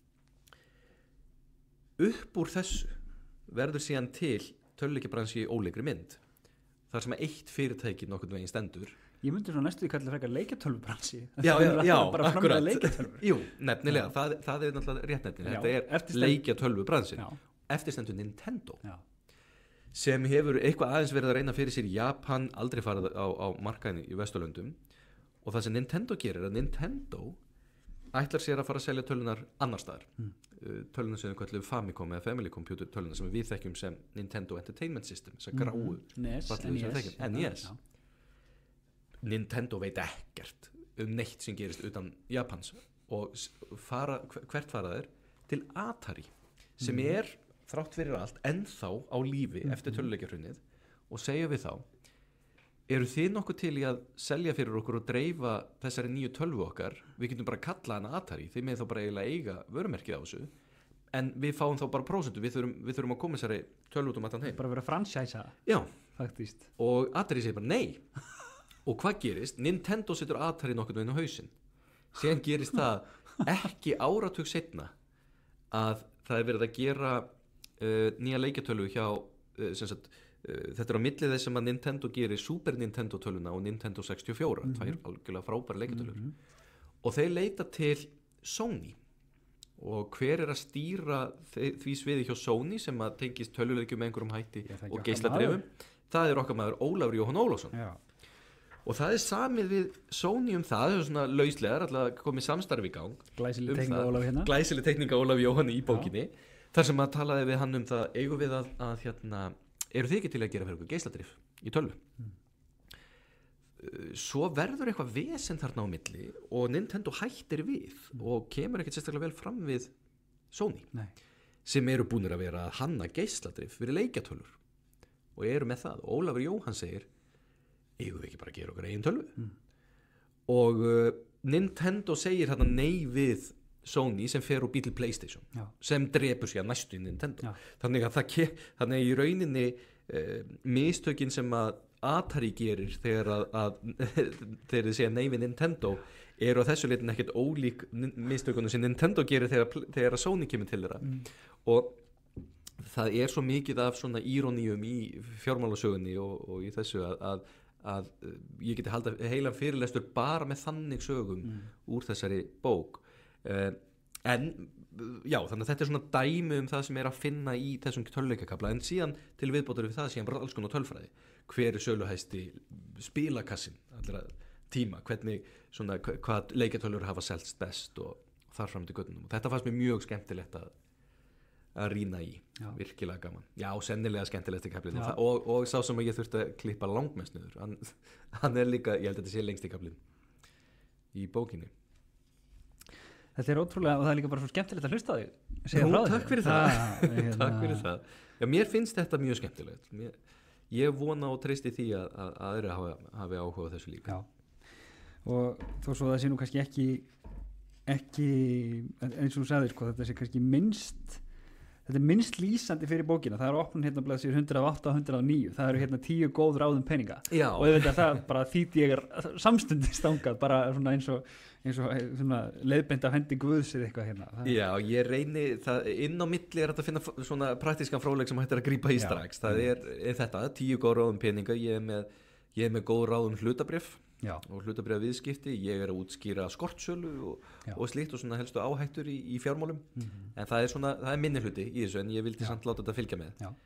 Upp úr þessu verður síðan til töluleikjabransi í óleikri mynd, þar sem að eitt fyrirtæki nokkurn veginn stendur. Ég myndi svona næstu því kalla frekar leikjatölvubransi. Já, bara akkurat. Leikjatölvur. Jú, nefnilega, það er náttúrulega rétt nefnilega. Þetta er leikjatölvubransin. Eftir stendur Nintendo. Já. Sem hefur eitthvað aðeins verið að reyna fyrir sér í Japan, aldrei farið á markaðinu í Vesturlöndum. Og það sem Nintendo gerir, að Nintendo ætlar sér að fara að selja tölunar annar staðar. Tölunar sem við kallum Famicom eða Family Computer tölunar sem við þekkjum sem Nintendo Entertainment System, þess að gráu NES. Nintendo veit ekkert neitt sem gerist utan Japans og hvert fara þeir til Atari sem er þrátt fyrir allt ennþá á lífi eftir töluleikjahrunið og segja við þá, eru þið nokkuð til í að selja fyrir okkur og dreifa þessari nýju tölvu okkar, við getum bara að kalla hana Atari, þið með þá bara eiginlega eiga vörumerkið á þessu, en við fáum þá bara prósentu, við þurfum að koma þessari tölvu út allan heim. Bara vera fransæsa. Já, faktískt. Og Atari segir bara nei. Og hvað gerist? Nintendo setur Atari nokkurn veginn á hausinn. Síðan gerist það ekki áratug seinna að það er verið að gera nýja leikjatölu hjá þetta er á milli þess sem að Nintendo gerir Super Nintendo töluna og Nintendo 64 tvær algjörlega frábæra leikjatölur og þeir leita til Sony og hver að stýra því sviði hjá Sony sem að tengist töluleikjum með einhverjum hætti og geisladrifum? Það okkar maður Ólafur Jóhann Ólafsson. Já. Og það samið við Sony það er svona lauslegar, alltaf komið samstarfi í gang. Glæsileg teikning af Ólafi hérna. Glæsileg teikning af Ólafi Jóhanni í bókinni. Þar sem að talaði við hann það, eigum við að eru þið ekki til að gera fyrir okkur geisladrif í tölvu? Svo verður eitthvað vesen þarna á milli og Nintendo hættir við og kemur ekkert sérstaklega vel fram við Sony. Nei. Sem eru búnir að vera að hanna geisladrif fyrir leikjatölvur og eru með það. Og Ólafur Jóhann segir, eigum við ekki bara að gera okkur eigin tölvu? Og Nintendo segir hérna nei við Sony sem fer úr bíl til PlayStation. Já. Sem drepur sér næstu í Nintendo. Já. Þannig að í rauninni mistökin sem að Atari gerir þegar þið segja nei við Nintendo eru á þessu leitin ekkert ólík mistökunum sem Nintendo gerir þegar Sony kemur til þeirra. Og það er svo mikið af svona íróníum í fjármálasögunni og í þessu að ég geti halda heilan fyrirlestur bara með þannig sögum úr þessari bók. En já, þannig að þetta er svona dæmi það sem er að finna í þessum töluleikakafla, en síðan til viðbótar við það síðan bara alls konar tölfræði. Hver er söluhæsti spilakassin allra tíma, hvernig svona hvað leikjatölur hafa selst best og þar fram til göttunum. Og þetta fannst mér mjög skemmtilegt að rýna í. Já. Virkilega gaman. Já, sennilega skemmtilegt í kaflinu og sá sem að ég þurfti að klippa langmest niður. Hann er líka, ég held að þetta sé lengst í kaflinu í bókinni. Þetta er ótrúlega og það er líka bara svo skemmtilegt að hlusta á því. Takk fyrir það. Takk fyrir það. Já, mér finnst þetta mjög skemmtilegt. Ég vona og treysti því að aðri hafi áhuga á þessu líka. Já. Og þó svo það sé nú kannski ekki eins og þú sagðir sko, þetta sé kannski þetta er minnst lýsandi fyrir bókina. Það er opnun hérna blaðsíður 108 og 109. Það eru hérna 10 góð ráðum peninga. Já. Og ég veit að það bara þýtti ég samstundis þangað bara svona eins og svona leiðbeint af hendi Guðs eða eitthvað hérna. Já, ég reyni það inn á milli er að finna svona praktískan fróðleik sem hættir að grípa í strax. Það er þetta 10 góð ráðum peninga. Ég er með góð ráðum hlutabréf og hlutabréf viðskipti. Ég er að útskýra skortsölu og slíkt og svona helstu áhættur í fjármálum. En það er minni hluti í þessu en ég vildi samt láta þetta fylgja með. Já,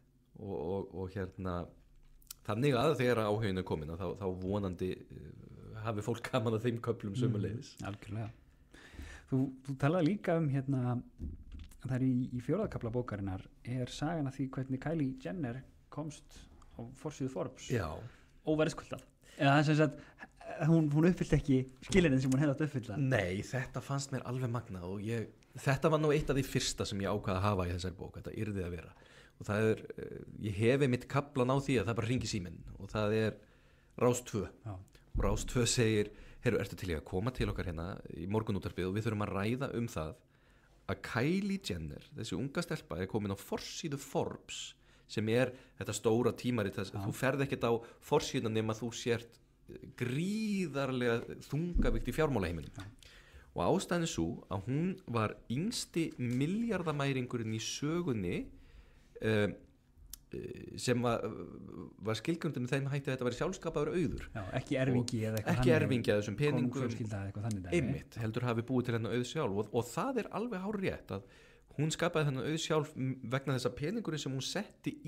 og hérna þannig að þegar áhugin er komin þá vonandi hafi fólk gaman að þeim köflum sömuleiðis. Algjörlega. Þú talaði líka hérna það er í 4. kafla bókarinnar er sagan af því hvernig Kylie Jenner komst á forsíðu Forbes. Já. Óverðskuldað. Eða það sem sagt hún uppfyllt ekki skilyrðin sem hún hefði átt að uppfylla. Nei, þetta fannst mér alveg magnað og þetta var nú eitt af því fyrsta sem ég ákvað að hafa í þessari bók. Þetta yrði að vera. Og það ég hefi mitt kaflan á því að það bara hringi síminn og það er Rás 2. Já. Og Rás 2 segir, ertu til í að koma til okkar hérna í morgunútvarpið og við þurfum að ræða það að Kylie Jenner, þessi unga stelpa komin á forsíðu Forbes sem þetta stóra tímarit þú ferð ekkert á forsíðuna nema þú sért gríðarlega þungavíkt í fjármálaheiminum. Og ástæðan er sú að hún var yngsti milljarðamæringurinn í sögunni sem var skilgrundin þeim hætti að þetta væri sjálfskapaður auður. Já, ekki erfingi eða eitthvað ekki erfingi að þessum peningum einmitt, heldur hafi búið til hennar auð sjálf og það er alveg hárrétt að hún skapaði hennar auð sjálf vegna þess að peningurinn sem hún setti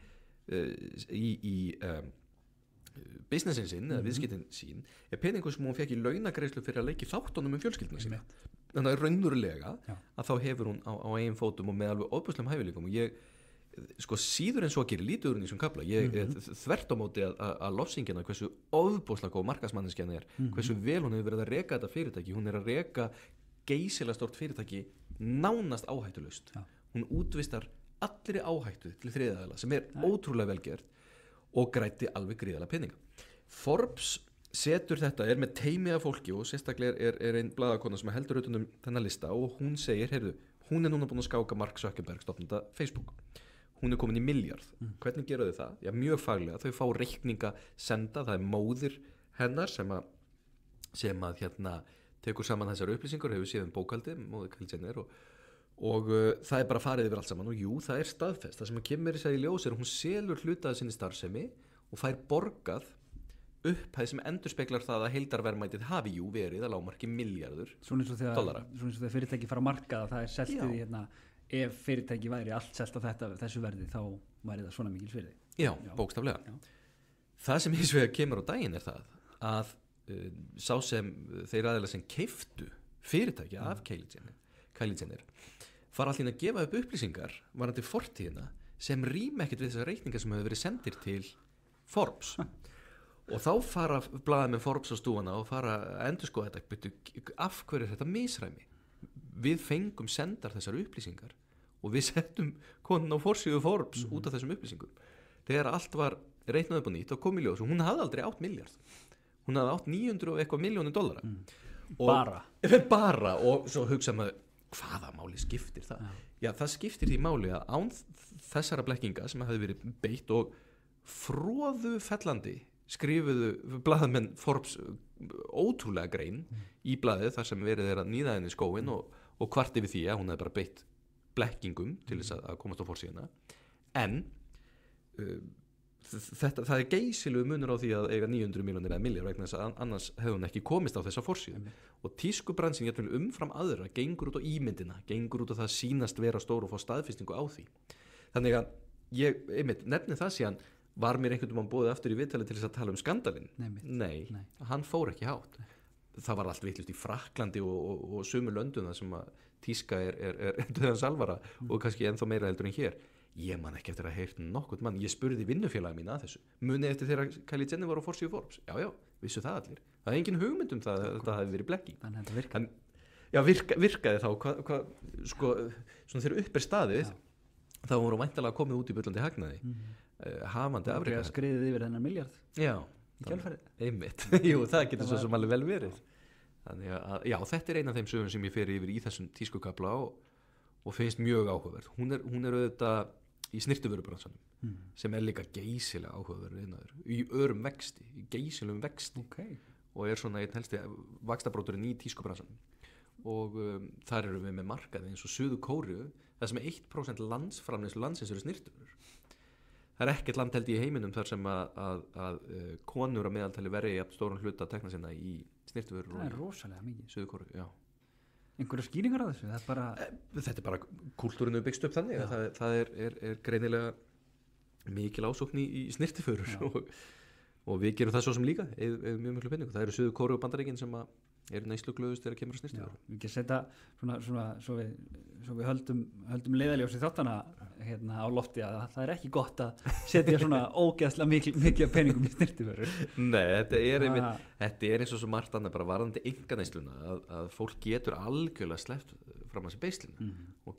í businessin sinn eða viðskiptin sín peningur sem hún fekk í launagreiðslu fyrir að leiki þáttunum fjölskylduna sína. Þannig að raunverulega að þá hefur hún á eigin fótum og með alveg óbúslegum hæfileikum og ég sko síður en svo gerir lítið úr henni sem kafla ég þvert á móti að lofsingina hversu ofbúslega góð markaðsmanneskjan hversu vel hún hefur verið að reka þetta fyrirtæki hún er að reka geysilega stórt fyrirtæki nánast áhættulaust hún útvistar allri áhættu til þriðaðila sem ótrúlega velgert og grætti alveg gríðalega peninga. Forbes setur þetta með teimi af fólki og sérstaklega er einn blaðakona sem heldur utan þennan lista og hún segir, hún núna búin að skáka Mark Zuckerberg stofnanda Facebook. Hún komin í milljarð. Hvernig gera þau það? Já, mjög faglega. Þau fá reikninga senda, það er móðir hennar sem að tekur saman þessar upplýsingar, hefur síðan bókaldið, móðir Kylie Jenner og það er bara farið yfir allt saman og jú, það er staðfest. Það sem að kemur í ljós hún selur hlutaði sinni starfsemi og fær borgað upphæð sem endurspeglar það að heildarverðmætið hafi jú verið að lágmarki milljarður Svona eins og dollara. þegar fyrirtæki fara að markaða, það seltið í hérna, ef fyrirtæki væri allt selt á þessu verði, þá væri það svona mikil svirði. Já, bókstaflega. Já. Það sem hins vegar kemur á daginn er það að sá sem þeir aðeila sem keiftu fyrirtæki af Kylie Jenner fara allir að gefa upp upplýsingar varandi fortíðina sem rýma ekkert við þessar reikningar sem hefur verið sendir til Forbes og þá fara blaðið með Forbes á stúana og fara að endurskoða þetta, betur af hverju er þetta misræmi. Við fengum sendar þessar upplýsingar og við settum konun á forsíðu Forbes út af þessum upplýsingum. Þegar allt var reiknað upp á nýtt og kom í ljós og hún hafði aldrei átt miljard, hún hafði átt 900 og eitthvað milljónir dollara bara og svo hugsaðum að hvaða máli skiptir það? Já, það skiptir því máli að án þessara blekkinga sem hefði verið beitt og fróðu fellandi skrifuðu blaðamenn Forbes ótrúlega grein í blaðið þar sem verið er að níða henni skóin og kvart yfir því að hún hefði bara beitt blekkingum til þess að komast á forsíðuna en það er geysilegu munur á því að eiga 900 milljónir eða milljar vegna þess að annars hefði hún ekki komist á þessa forsíðu og tískubransin jafnvel umfram aðra gengur út á ímyndina, gengur út á það sýnast vera stór og fá staðfestingu á því þannig að ég nefni það síðan var mér einhvern veginn bóðið aftur í viðtali til þess að tala um skandalinn nei, hann fór ekki hátt það var allt vitlust í Frakklandi og sömu löndum þar sem að tíska er döðans alvara og kannski ennþá meira heldur en hér ég man ekki eftir að heyrt nokkuð mann ég spurði vinnufélagi mín að þessu munið eftir þegar Kylie Jenner var á forsíðu Forbes já, vissu það allir það er engin hugmynd um það að þetta hafi verið blekking þannig að þetta virkaði virkaði þá sko, svona þegar upp er staðið þá voru væntanlega komið út í bullandi hagnaði hafandi afrekað skriðið yfir þennan miljard já, í kjölfarið einmitt, jú það getur svo sem alveg vel verið þannig að já, þetta er eina af þeim sögum sem ég fer yfir í þessum tískukabla og finnst mjög áhugaverð hún er auðvitað í snirtivörubransanum sem er líka geysilega áhugaverður í örum vexti, í geysilegum vexti og er svona einn helsti vaxtabróturinn í tískubransanum og þar eru við með markaði eins og Suður Kóreu það sem er 1% landsframleiðslu landsins eru snirtivörur það er ekkert land held í heiminum þar sem að konur að meðaltali verið í stóran hluta tekna sinna í snirtivörur það er rosalega mikið Suður Kóreu, já einhverja skýringar á þessu? Þetta er bara kultúrinu byggst upp þannig að það er greinilega mikil ásókn í snirtiförur og við gerum það svo sem líka eða mjög miklu penningu. Það eru Suður Kóreu og Bandaríkin sem eru neysluglöðust þegar kemur að snirtiförur. Við ekki setja svona svo við höldum leiðaljós í þáttana hérna á lofti að það er ekki gott að setja svona ógeðslega mikið penningum í snirtiförur. Nei, þetta er eins og svo margt annað bara varðandi einkaneysluna að fólk getur algjörlega sleppt fram að sér beislinu og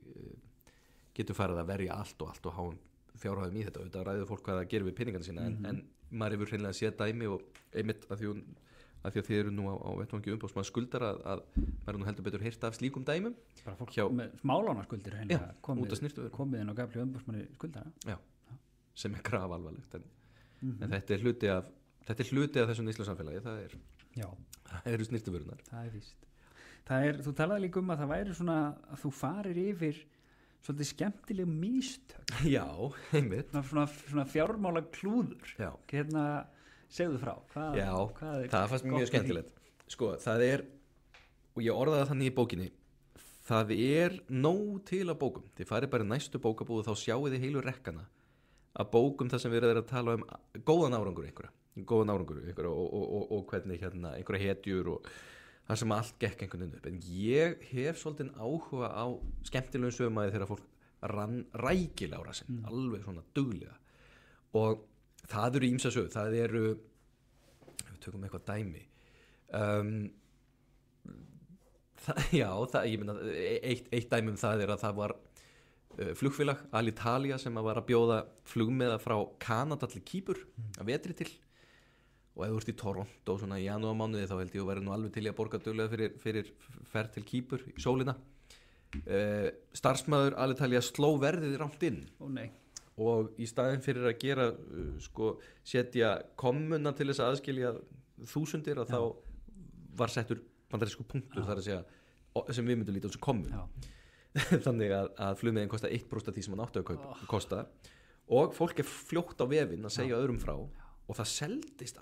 getur farið að verja allt og háum fjárhæðum í þetta ræður fólk hvað það gerir við peningana sína en maður hefur hreinlega séð dæmi og einmitt af því að þið eru nú á vettvangi umbóðsmann skuldar að maður nú heldur betur heyrt af slíkum dæmum bara fólk með smálánaskuldir komið inn á gafli umbóðsmanni skuldara já, sem er grafalvarlegt en þetta er hluti af þessu neyslu samfélagi það eru snirtivörunar það er víst þú talaði líka um að það væri svona að þú farir yfir svolítið skemmtileg mistök já, einmitt svona fjármála klúður hérna segðu frá það fannst mjög skemmtilegt sko það er og ég orðaði þannig í bókinni það er nóg til að bókum þið farið bara næstu bókabúðu þá sjáu þið heilu rekkana að bókum þar sem við erum að tala um góðan árangur einhverja og hvernig hérna einhverja hetjur og það sem allt gekk einhvern veginn upp en ég hef svolítið áhuga á skemmtilegum sögumæði þegar fólk rann rækilega á rassinn alveg svona duglega og það eru ýmsa sögur, það eru við tökum eitthvað dæmi ég meina eitt dæmi um það er að það var flugfélag Alitalia sem var að bjóða flugmiða frá Kanada til Kýpur að vetri til og ef þú ert í Toronto svona í janúarmánuði þá held ég að vera nú alveg til í að borga duglega fyrir ferð til Kýpur í sólina starfsmaður Alitalia sló verðið rangt inn og í staðin fyrir að gera setja kommuna til þess að aðskilja þúsundir að þá var settur bandarísku punktur þar að segja sem við myndum líta á þessu kommun þannig að flugmiðin kostar 1% af því sem hann átti að kosta og fólk er fljótt á vefinn að segja öðrum frá og það seldist alveg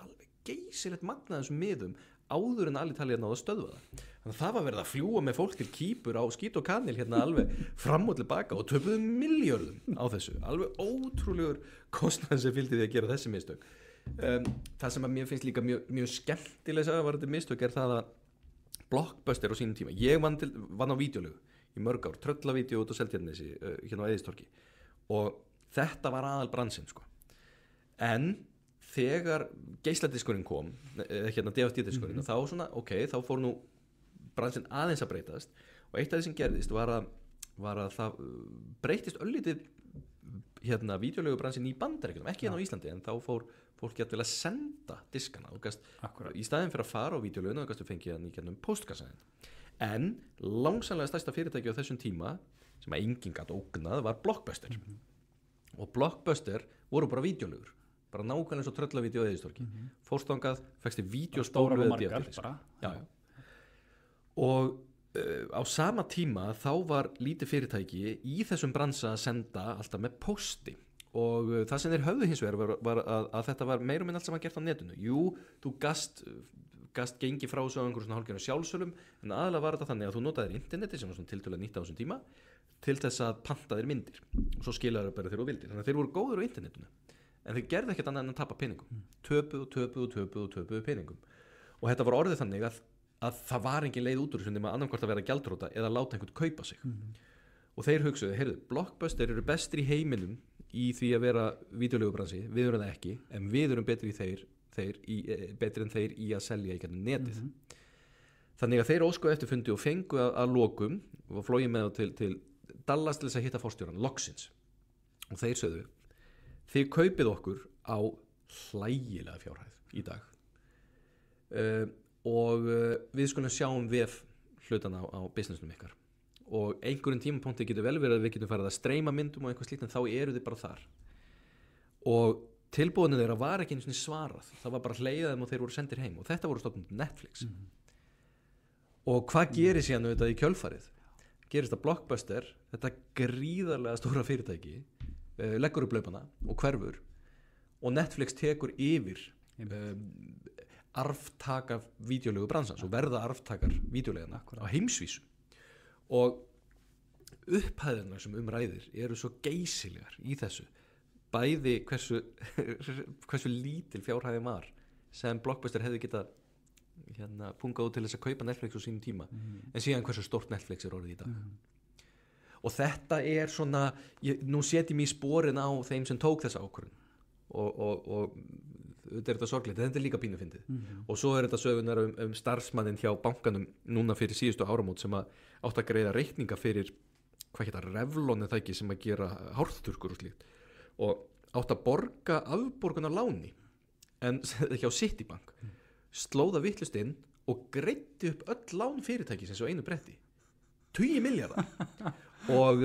geysilegt magnað þessum miðum áður en Alitalia náði að stöðva það. Þannig að það var verið að fljúga með fólk til Kýpur á skít og kanil hérna alveg fram og tilbaka og töpuðu milljörðum á þessu, alveg ótrúlegur kostnaður sem fylgdi því að gera þessi mistök. Það sem að mér finnst líka mjög skemmtileg að var þetta mistök það að Blockbuster á sínum tíma, ég vann á vídeolögu í mörg ár, tröllavídeó út á Seltjarnarnesi hérna á Eiðistorgi og þetta var aðal bransinn sko. En þegar geisladiskurinn kom hérna DFT-diskurinn þá svona, þá fór nú bransinn aðeins að breytast og eitt af því sem gerðist var að það breytist öllítið hérna vídeolögubransinn í Bandaríkjunum, ekki hérna á Íslandi, en þá fór fólk gætt vel að senda diskana og í staðin fyrir að fara á vídeolöguna og gastu fengið hann í gennum postkassaðin. En langsamlega stærsta fyrirtæki á þessum tíma sem að enginn gat ógnað var Blockbuster og Blockbuster voru bara vídeolögur, bara nákvæmlega eins og tröllavídeó á Eiðistorgi. Fórst þangað, fékkst þér vídeospólu eða DFT. Og á sama tíma þá var lítið fyrirtæki í þessum bransa að senda alltaf með pósti og það sem þeir höfðu hins vegar var að þetta var meira og minn allt saman gert á netinu. Jú, þú gast gengi frá svo einhverjum svona hálfgerðum sjálfsölum en aðalega var þetta þannig að þú notaðir interneti sem var svona tiltölulega nýtt á þessum tíma til þess að panta þér myndir og svo skilaður bara þeir og vildir. Þannig að þeir voru góður á internetinu en þeir gerðu ekkert annað en að tapa peningum. Töpuðu peningum. Og þetta var orðið þannig að það var engin leið út úr þessu nema annarkvort að vera gjaldþrota eða láta einhvern kaupa sig. Og þeir hugsuðu, heyrðu, Blockbuster eru bestir í heiminum í því að vera vídeolögubransi, við erum það ekki, en við erum betri en þeir í að selja í gennum netið. Þannig að þeir óskuðu eftir fundi og fengu að lokum og flóið með þá til Dallas til þess að hitta forstjóran, loksins. Og þeir sögðu, þið kaupið okkur á hlægilega fjárhæð í dag. Og við skulum sjá vef hlutana á businessnum ykkar og einhverjum tímapunkti getur vel verið að við getum farið að streyma myndum og eitthvað slíkt en þá eru þið bara þar og tilbúinu þeirra var ekki einu sinni svarað, það var bara hleiðaðum og þeir voru sendir heim og þetta voru stofnum Netflix og hvað gerir síðan þetta í kjölfarið? Gerist að Blockbuster, þetta gríðarlega stóra fyrirtæki leggur upp laupana og hverfur og Netflix tekur yfir arftaka vídeolögu bransans og verða arftakar vídeolegana á heimsvísu og upphæðirnar sem ræðir eru svo geysilegar í þessu bæði hversu lítil fjárhæði var sem Blockbuster hefði getað pungað út til þess að kaupa Netflix á sínum tíma en síðan hversu stórt Netflix orðið í dag og þetta svona nú setjum ég sporin á þeim sem tók þessa ákvörðun og þetta er þetta sorglegt, þetta líka pínu fyndið og svo þetta sögunar starfsmannin hjá bankanum núna fyrir síðustu áramót sem átt að greiða reikninga fyrir hvað hétta Revlon eða ekki sem að gera hárþurrkur og slíkt og átt að borga afborgunar láni en hjá Citibank slóða vittlust inn og greiddi upp öll lán fyrirtækis eins og einu bretti 20 milljarðar og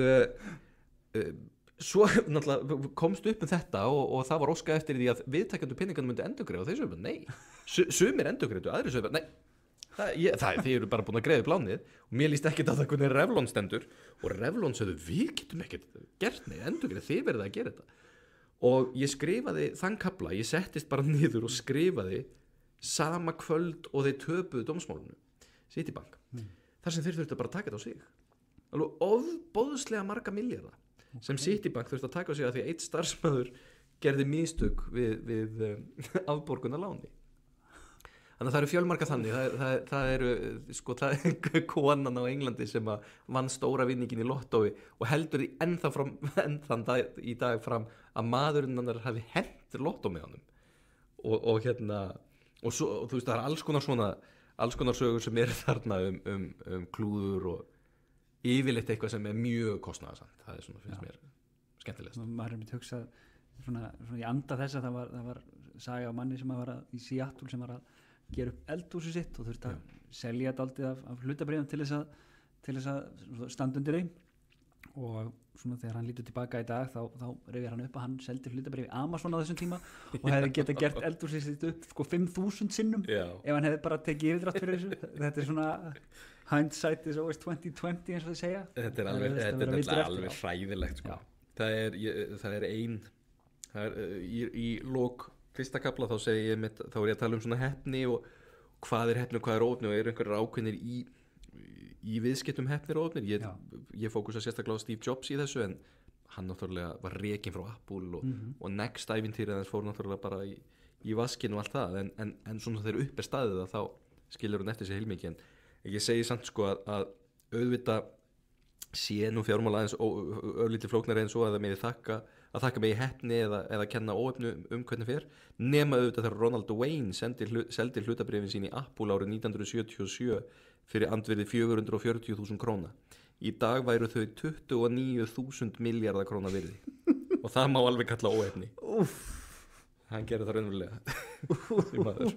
svo náttúrulega komst upp þetta og það var óskað eftir því að viðtækjandu peningarnir myndi endurgreiða og þeir sögðu bara nei sumir endurgreiðu, aðrir sögðu bara nei þeir eru bara búin að greiða upp lánið og mér líst ekkert á það hvernig Revlon stendur og Revlon sögðu við getum ekkert gert nei endurgreið, þið verðið að gera þetta og ég skrifaði þann kafla, ég settist bara niður og skrifaði sama kvöld og þeir töpuðu dómsmálunu Citibank, þar sem þeir þurftu bara að taka þetta á sig alveg ofboðslega marga milljarða sem Citibank þurfti að taka á sig að því að eitt starfsmaður gerði mistök við afborgunar láni þannig að það eru fjölmarga þannig það eru konan á Englandi sem að vann stóra vinningin í lottói og heldur því ennþann í dag fram að maðurinn hann hafi hendur lottó með honum og svo, og þú veist það er alls konar sögur sem eru þarna klúður og yfirleitt eitthvað sem er mjög kostnaðarsamt það er svona, finnst mér skemmtilegast maður myndi hugsa svona í anda þess að það var saga á manni sem var í Seattle sem var að gera upp eldhúsi sitt og þurfti að selja dálítið af hlutabréfum til þess að standa undir þeim og svona þegar hann lítur tilbaka í dag þá rifjar hann upp að hann seldi hlutabréf í Amazon á þessum tíma og hefði getað gert eldhúsi sitt upp 5.000 sinnum ef hann hefði bara tekið yfirdrátt fyrir þessu þetta er svona hindsight is always 2020 eins og þið segja þetta er alveg hræðilegt sko. það er í lok fyrsta kafla þá segi ég mitt, þá er ég að tala um svona heppni og hvað er heppni og hvað er óheppni og eru einhverjar ákveðnir í viðskiptum heppnir og óheppnir. Ég fókusa sérstaklega á Steve Jobs í þessu en hann náttúrulega var rekinn frá Apple og next ævintýrið hans fór náttúrulega bara í vaskinn og allt það en svona þegar upp er staðið þá skilur hún eftir sig heilmikið en ég segi samt sko að auðvitað sé nú fjármála aðeins örlítið flóknari en svo að það meði þakka mig í heppni eða kenna óheppnu hvernig fer nema auðvitað þegar Ronald Wayne seldi hlutabrifin sín í Apple árið 1977 fyrir andvirði 440.000 króna. Í dag væru þau 29.000 miljardar króna virði og það má alveg kalla óheppni. Hann gerir það raunverulega því maður.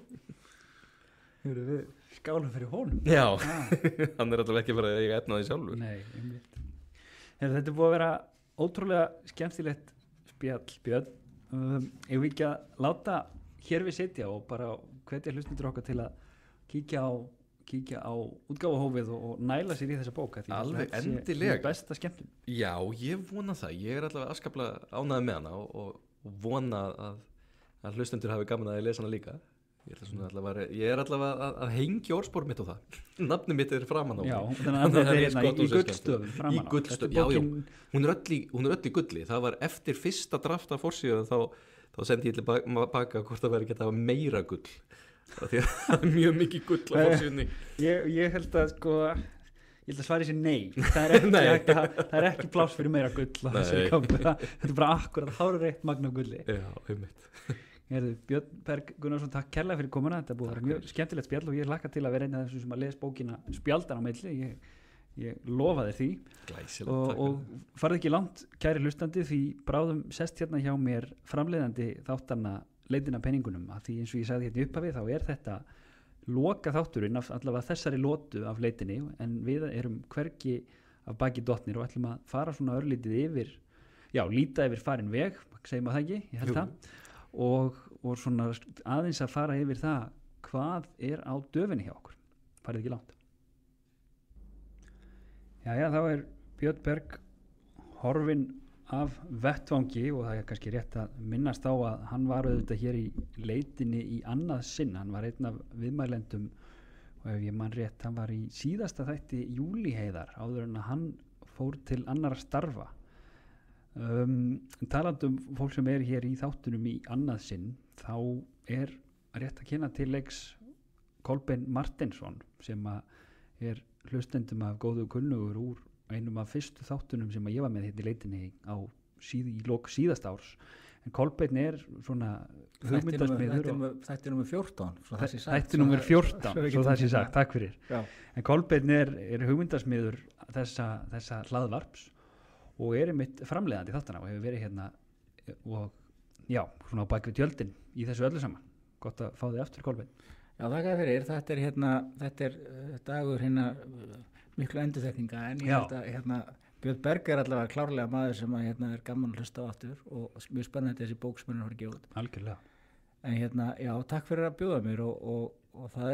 Hefur við skálum fyrir honum? Já, hann er alltaf ekki bara að ég efna því sjálfur. Nei, einmitt. Þetta er búið að vera ótrúlega skemmtilegt spjall, Björn. Ef við ekki að láta hér við sitja og bara hvetja hlustendur okkar til að kíkja á útgáfahófið og næla sér í þessa bók. Alveg endilega. Besta skemmtun. Já, ég vona það. Ég er allavega afskaplega ánægður með hana og vona að hlustendur hafi gaman að lesa hana líka. Ég er allavega að hengja orðspor mitt á það. Nafnið mitt er framan á mig. Já, þannig að þetta er í gullstöfum framan á. Í gullstöfum, já. Hún er öll í gulli. Það var eftir fyrsta draft af forsíðu þá sendi ég til baka hvort það væri ekki að hafa meira gull. Því að það er mjög mikið gull á forsíðunni. Ég held að svari sér nei. Það er ekki pláss fyrir meira gull á þessari kápu. Þetta er bara akkurat hárrétt magn af gulli. Já, einmitt. Björn Berg Gunnarsson, takk kærlega fyrir komuna. Þetta er búið að vera mjög skemmtilegt spjall og ég hlakka til að vera einn af þessum sem að lesa bókina spjaldan á milli. Ég lofa þér því. Glæsilegt, og farið ekki langt, kæri hlustandi, því bráðum sest hérna hjá mér framleiðandi þáttanna leitin að penningunum, að því eins og ég sagði hérna í upphafi þá er þetta loka þátturinn af allavega þessari lotu af leitinni, en við erum hvergi af baki dottnir og ætlum að fara svona örlítið yfir, líta yfir farin veg, segjum að það ekki, ég held það. Og svona aðeins að fara yfir það hvað er á döfinni hjá okkur, farið ekki langt. Jæja, þá er Björn Berg horfinn af vettvangi og það er kannski rétt að minnast á að hann var auðvitað hér í leitinni í annað sinn. Hann var einn af viðmælendum og ef ég man rétt, hann var í síðasta þætti Júlíheiðar áður en að hann fór til annarra starfa. Talandum fólk sem er hér í þáttunum í annað sinn, þá er rétt að kynna til leiks Kolbeinn Martinsson sem er hlustendum af góðu kunnugur úr einum af fyrstu þáttunum sem ég var með hérna í leitinni í lok síðasta árs. En Kolbeinn er svona hugmyndasmiður. Þætti nummer 14. Þætti nummer 14, svo það sé sagt, takk fyrir. Já. En Kolbeinn er hugmyndasmiður þessa hlaðvarps og er einmitt framleiðandi þáttana og hefur verið hérna og svona á bakvið tjöldin í þessu öllu saman. Gott að fá þig aftur, Kolbeinn. Já, þakka fyrir. Þetta er dagur miklu endurtekninga en ég held að Björn Berg er allavega klárlega maður sem er gaman að hlusta á aftur og mjög spennandi þessi bók sem hann har gefið út. Algjörlega. En takk fyrir að bjóða mér og það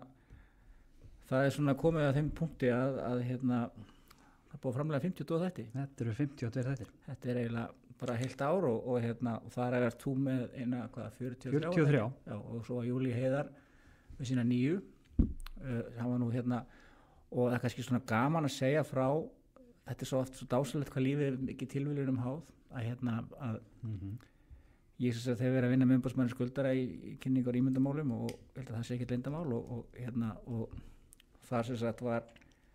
er svona komið að þeim punkti að það er búið að framlega 52 þætti. Þetta eru 52 þættir. Þetta er eiginlega bara heilt ár og þar er þú með 43. Já, og svo var Júlíheiðar með sína 9. Það var nú og það er kannski svona gaman að segja frá, þetta er svo oft svo dásalegt hvað lífið er mikið tilviljunum háð að ég sem sagt hefur verið að vinna með umboðsmanni skuldara í kynningar ímyndamálum og ég held að það sé ekkert leyndamál og þar sem sagt var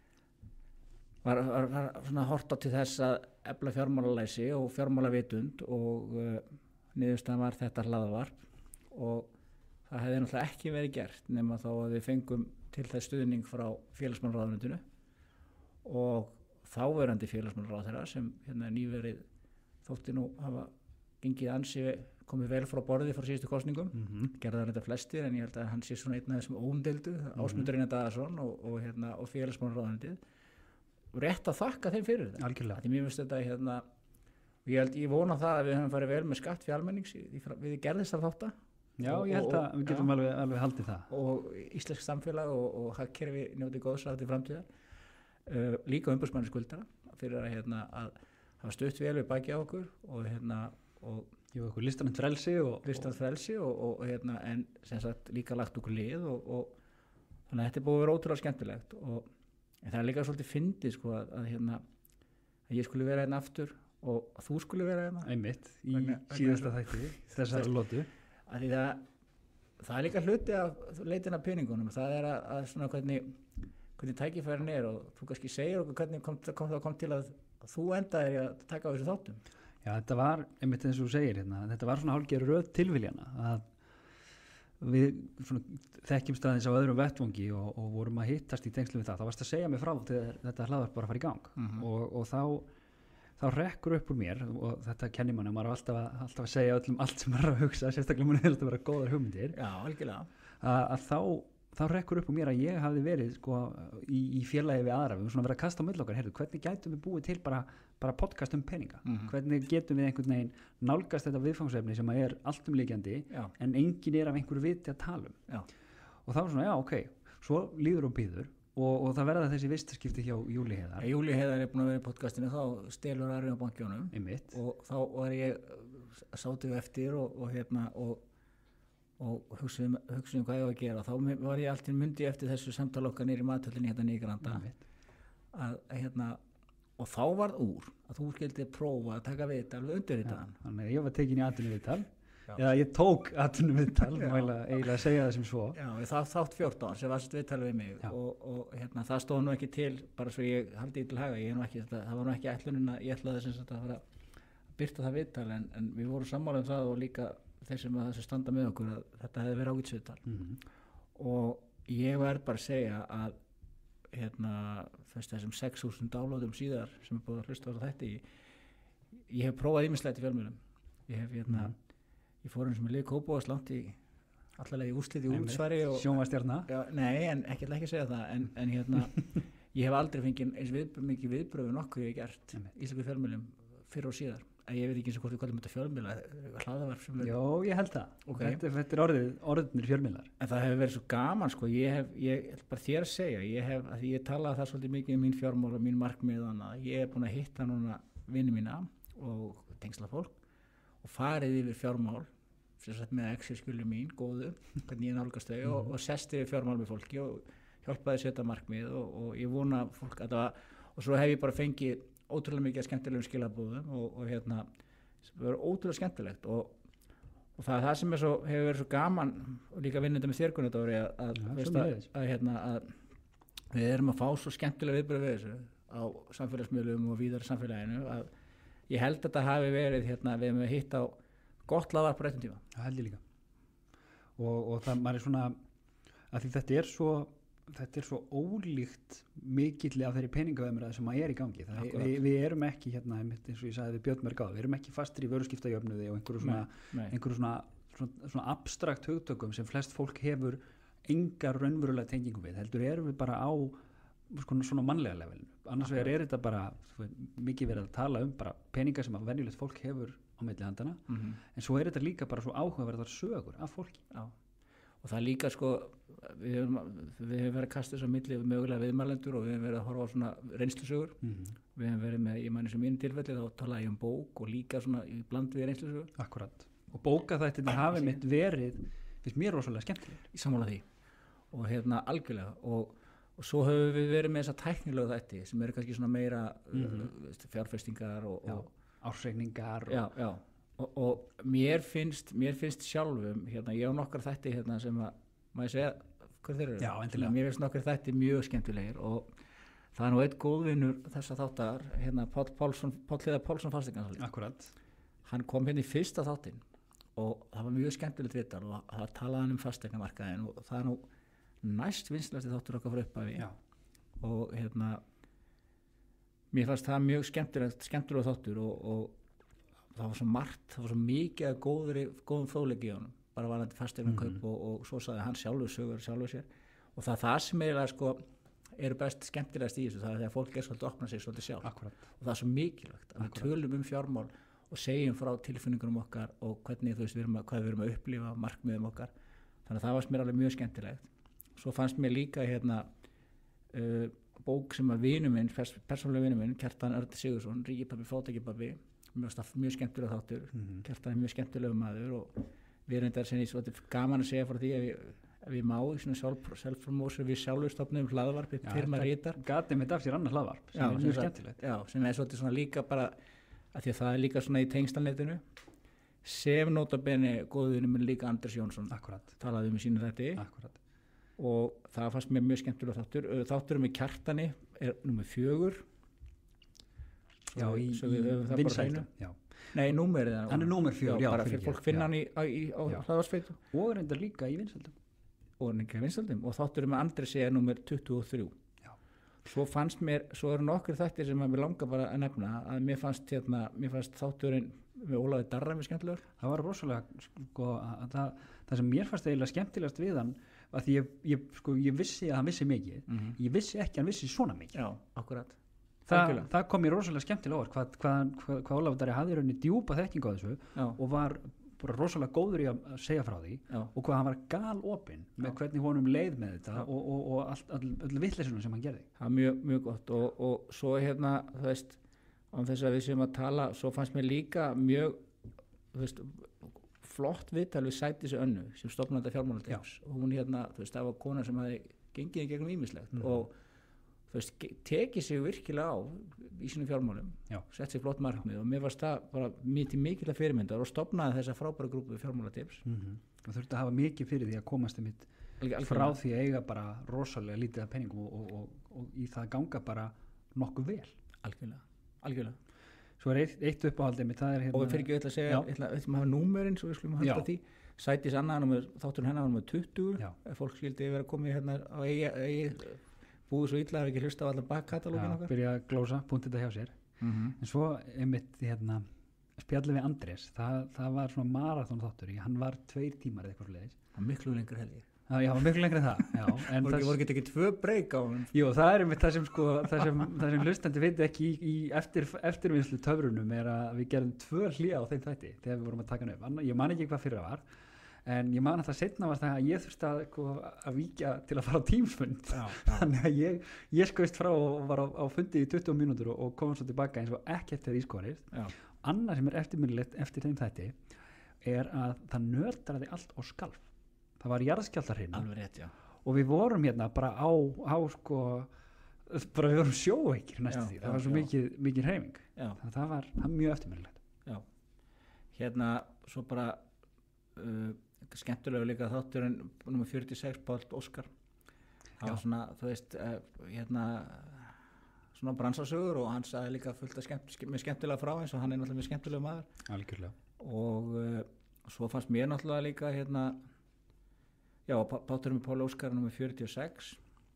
svona horft á til þess að efla fjármálalæsi og fjármálavitund og niðurstaðan var þetta hlaðvarp og það hefði náttúrulega ekki verið gert nema þá að við fengum til þess stuðning frá félagsmálaráðuneytinu og þáverandi félagsmálaráðherra sem nýverið þótti nú hafa gengið ansi komið vel frá borði frá síðustu kosningum, gerði það reynda flestir en ég held að hann sé svona einn af þessum óumdeildu, Ásmundur Einar Daðason og félagsmálaráðuneytið og rétt að þakka þeim fyrir þetta. Algjörlega. Því mér finnst þetta ég vona það að við höfum farið vel með skatt fyrir almennings við gerðist af þátta. Já, ég held að við getum alveg haldið það. Og íslensk samfélag og hagkerfi njóti góðs af til framtíðar. Líka umboðsmanni skuldara fyrir að hafa stutt vel við baki á okkur og og Jú, eitthvað listanett frelsi listað frelsi og hérna, en sem sagt líka lagt okkur lið og þannig að þetta er búið að vera ótrúlega skemmtilegt en það er líka svolítið fyndið sko að hérna að ég skuli vera hérna aftur og að þú skuli vera hérna einmitt í síðasta þætti þessar lotu að því það er líka hluti af leitin af peningunum, það er að svona hvernig tækifærin er og þú kannski segir okkur hvernig kom til að þú endaðir að taka á þessu þáttum. Já, þetta var einmitt eins og þú segir hérna, þetta var svona hálfgerð röð tilviljana að við þekkjumst aðeins á öðrum vettvangi og vorum að hittast í tengslu við það varst að segja mig frá þegar þetta hlaðvarp bara að fara í gang og þá rekkur upp úr mér og þetta kennir manni, maður er alltaf að segja öllum allt sem maður er að hugsa, sérstaklega manni er alltaf að vera góðar hugmyndir. Já, algjörlega. Að þá rekkur upp úr mér að ég hafði verið sko, í félagi við aðra, við höfum svona verið að kasta á milli okkar, heyrðu, hvernig gætum við búið til bara podcast peninga, hvernig getum við einhvern veginn nálgast þetta viðfangsefni sem er alltumlíkjandi en enginn er af einhverju viti að tala um. Og þá var svona, já, ok, svo líður og býður og það verða þessi vistaskipti hjá Júli Heiðar. Júli Heiðar er búin að vera í podcastinu, þá stelur Ari á bankjónum og þá var ég sátu eftir og hugsaðum hvað ég var að gera. Þá var ég alltaf myndi eftir þessu samtala okkar niður í mathöllinni hérna í Granda og þá varð úr að þú skildi prófa að taka viðtal við undirritaðan. Þannig að ég var tekin í atvinnuviðtal eða ég tók atvinnuviðtal eiginlega að segja það sem svo. Já, þátt 14 sem varst viðtal við mig og það stóð nú ekki til bara svo ég hafði í til haga, það var nú ekki ætlunin að ég ætlaði sem sagt að fara að birta það viðtal en við vorum sammála um það og líka þeir sem að þessu standa með okkur að þetta hefði verið ágætisviðtal og ég verð bara að segja að þessum 6.000 downloadum síðar sem er búið að hlusta á þetta ég hef prófað ýmislegt í fjölmiðlum ég fór eins og með lið Kópavóðs langt í allavega í úrslit í útsvari sjónvarstjarna nei, en ekki segja það en ég hef aldrei fengið eins mikið viðbröð nokkuð ég hef gert íslensku fjölmiðlum fyrr og síðar ég veit ekki eins og hvort við kallum þetta fjölmiðla hlaðavarp sem Jó, ég held það þetta er orðinir fjölmiðlar en það hefur verið svo gaman sko ég bara þér að segja ég talaði það svolítið mikið um mín fjármál og mín markmið ég er búin að hitta núna vini mína og tengsla fólk og farið yfir fjármál með Excel-skjölu mín, góðu hvernig ég nálgast þau og sest yfir fjármál með fólki og hjálpaði að setja markmið og ég vona fólk að það og svo hef ég bara fengið ótrúlega mikið skemmtilegum skilabúðum og það verður ótrúlega skemmtilegt og það er það sem hefur verið svo gaman og líka vinnenda með þér Gunnar Dóri að við erum að fá svo skemmtilega viðbröð við þessu á samfélagsmiðlum og víðar samfélaginu að ég held að þetta hafi verið við hefum hitt á gott hlaðvarp á réttum tíma. Það held ég líka og það maður er svona að því þetta er svo ólíkt mikill af þeirri peningaumræðu sem maður er í gangi við erum ekki eins og ég sagði við Björn Mergáð, við erum ekki fastir í vöruskiptajöfnuði og einhverju svona abstrakt hugtökum sem flest fólk hefur engar raunverulega tengingu við, heldur erum við bara á svona mannlega levelinu, annars vegar er þetta bara mikið verið að tala um bara peninga sem að venjulegt fólk hefur á milli handana, en svo er þetta líka bara svo áhugaverðar sögur af fólki. Já. Og það líka sko við hefum verið að kasta þessu á milli mögulega viðmælendur og við hefum verið að horfa á svona reynslusögur við hefum verið með, ég mæni sem mínu tilfelli þá talaði ég um bók og líka svona í bland við reynslusögur. Akkurat, og bókaþættirnir hafi mitt verið finnst mér rosalega skemmtileg. Í sammála því og algjörlega og svo höfum við verið með þessa tæknilegu þætti sem eru kannski svona meira fjárfestingar og ársreikningar og mér finnst sjálfum ég á nokkar þætti sem að maður segja hver þeir eru. Já, endilega. Mér finnst nokkar þætti mjög skemmtilegir og það er nú einn góðvinur þessa þáttar Páll Heiðar Pálsson fasteignarsali. Akkurat. Hann kom í fyrsta þáttinn og það var mjög skemmtilegt viðtal og það talaði hann um fasteignamarkaðinn og það er nú næst vinsælasti þáttur okkar frá upphafi og mér fannst það mjög skemmtilega þáttur og það var svo margt, það var svo mikið af góðum fróðleiki í honum, bara varandi fasteignakaup og svo sagði hann sjálfur sér og það sem eiginlega eru best skemmtilegast í þessu, það er þegar fólk er svolítið að opna sig svolítið sjálf. Akkurat. Og það er svo mikilvægt að við tölum um fjármál og segjum frá tilfinningunum okkar og hvernig hvað við erum að upplifa markmiðum okkar, þannig að það varst mér alveg mjög skemmtilegt. Svo fannst mér líka bók sem að vinur minn, persónulega vinur minn, Kjartan Örn Sigurðsson, Ríkipabbi, fátækipabbi, mjög skemmtilega þáttur, Kjartan er mjög skemmtilega maður og við erum þetta sem ég gaman að segja frá því ef ég má í svona self-promotion við sjálfur stofnum hlaðvarp fyrir maður rítar. Gatið mitt af sér annað hlaðvarp sem er mjög skemmtilegt. Já, sem er svolítið svona líka bara að því að það er líka svona í tengslanetinu sem notabene góðunum er líka Anders Jónsson. Akkurat. Talaði í sínu þætti. Akkurat. Og það fannst mér mjög skemmtilega þáttur. Þátturum með Kjartani er númer 4. Já, í vinsældum. Já. Nei, númerið er hann er númer 4, já, bara fyrir fólk finna hann á hlaðvarsveitu og reyndar líka í vinsældum og þátturum með Andresi er númer 23. Já. Svo eru nokkur þættir sem mér langar bara að nefna að mér fannst þátturinn með Ólafi Darra mjög skemmtilegur. Það var rosalega sko, það sem mér fannst eiginlega skemmtilegast við hann að því ég vissi að hann vissi mikið ég vissi ekki að hann vissi svona mikið. Já, akkurat. Það kom mér rosalega skemmtilega orð hvað Ólafur Darri hafði í rauninni djúpa þekkingu á þessu og var bara rosalega góður í að segja frá því og hvað hann var galopinn með hvernig honum leið með þetta og all vitleysunum sem hann gerði. Það er mjög gott og svo þú veist án þess að við séum að tala svo fannst mér líka mjög flott viðtal við Sædísi Önnu sem stofnandi fjármálatips og hún þú veist það var kona sem hafði gengið í gegnum ýmislegt og þú veist, tekið sig virkilega á í sínum fjármálum, sett sig flott markmið og mér varst það bara mikil að fyrirmyndar og stofnaði þessa frábæra grúpu fjármálatips. Og þurfti að hafa mikið fyrir því að komast frá því að eiga bara rosalega lítið af peningum og í það ganga bara nokkuð vel. Algjörlega. Svo er eitt uppáhaldið mitt, það er og við fyrir ekki að segja, við ætlum að hafa númerinn svo við skulum halda því. Sædís Anna, þátturinn hennar nummer 20, ef fólk skildi vera komið á búið svo illa að ekki hlusta á allan bakkatalógin okkar. Byrja að glósa, punktið þetta hjá sér. En svo einmitt spjallið við Andrés, það var svona marathon þáttur hann var 2 tímar eða eitthvað svoleiðis. Það var miklu lengur held ég. Já, miklu lengri en það. En voru ekki 2 breyk á hann? Jú, það er einmitt það sem hlustandi veit ekki í eftirvinnslu töfrunum er að við gerðum 2 hlé á þeim þætti þegar við vorum að taka hann upp. Ég man ekki hvað fyrir það var. En ég man að það seinna var það að ég þurfti að víkja til að fara á Teamsfund. Þannig að ég skoðist frá og var á fundi í 20 mínútur og kom svo tilbaka eins og ekkert þegar ískoðist. Annað sem er eftirminnilegt eftir þeim þætti er að það nötraði allt og skalf. Það var jarðskjálftahrina. Alveg rétt, já. Og við vorum bara bara við vorum sjóveikir næstu því. Það var svo mikið hreyfing. Þannig að það var mjög eftirminnilegt. Já. Svo bara skemmtilega líka þátturinn nummer 46 Páll Óskar það var svona, þú veist svona bransasögur og hann sagði líka fullt að skemmtilega frá eins og hann er náttúrulega mjög skemmtilega maður. Algjörlega. Og svo fannst mér náttúrulega líka þátturinn með Páll Óskar nummer 46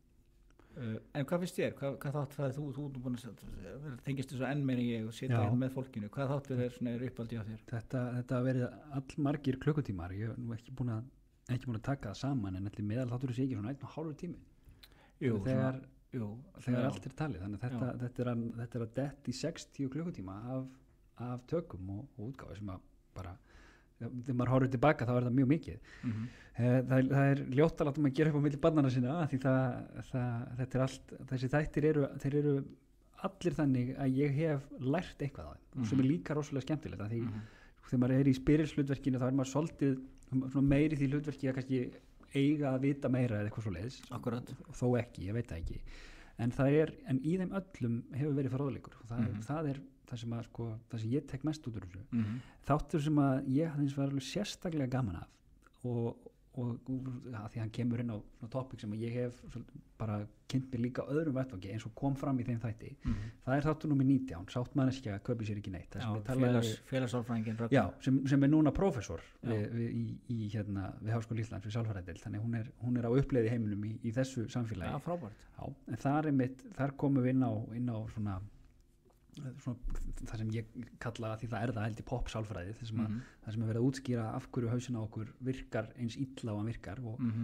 en hvað finnst þér? Hvað þátt það þú búin að tengist þessu enn meira ég og sitja með fólkinu, hvað þáttur er uppáldi á þér? Þetta að verið allmargir klukkutímar, ég hef nú ekki búin að taka það saman en allir meðal þáttur þessi ekki svona 1,5 tími. Jú, þegar allt er talið, þannig að þetta er að dett í 60 klukkutíma af tökum og útgáfi sem að bara þegar maður horfir tilbaka þá er það mjög mikið. Það er ljótt að láta maður gera upp á milli barnanna sína því þetta er allt, þessi þættir eru allir þannig að ég hef lært eitthvað á þeim sem er líka rosalega skemmtilegt því þegar maður er í spyrilshlutverkinu þá er maður svolítið meiri því hlutverki að kannski eiga að vita meira eða eitthvað svoleiðis. Akkurat. Þó ekki, ég veit það ekki en í þeim öllum hefur verið fróðleikur og það er það sem ég tek mest út úr þessu þáttur sem að ég hafði var alveg sérstaklega gaman af og því hann kemur inn á topic sem ég hef bara kynnt mér líka öðrum vettvangi eins og kom fram í þeim þætti það er þáttur númer 19, sáttmanneskja kaupir sér ekki neitt félagsálfræðingin sem er núna prófessor við Háskóla Íslands við sálfræðideild, þannig hún er á uppleið í heiminum í þessu samfélagi. Frábært. En þar komum við inn á svona það sem ég kalla því það held í pop sálfræði það sem er verið að útskýra af hverju hausinn á okkur virkar eins illa og hann virkar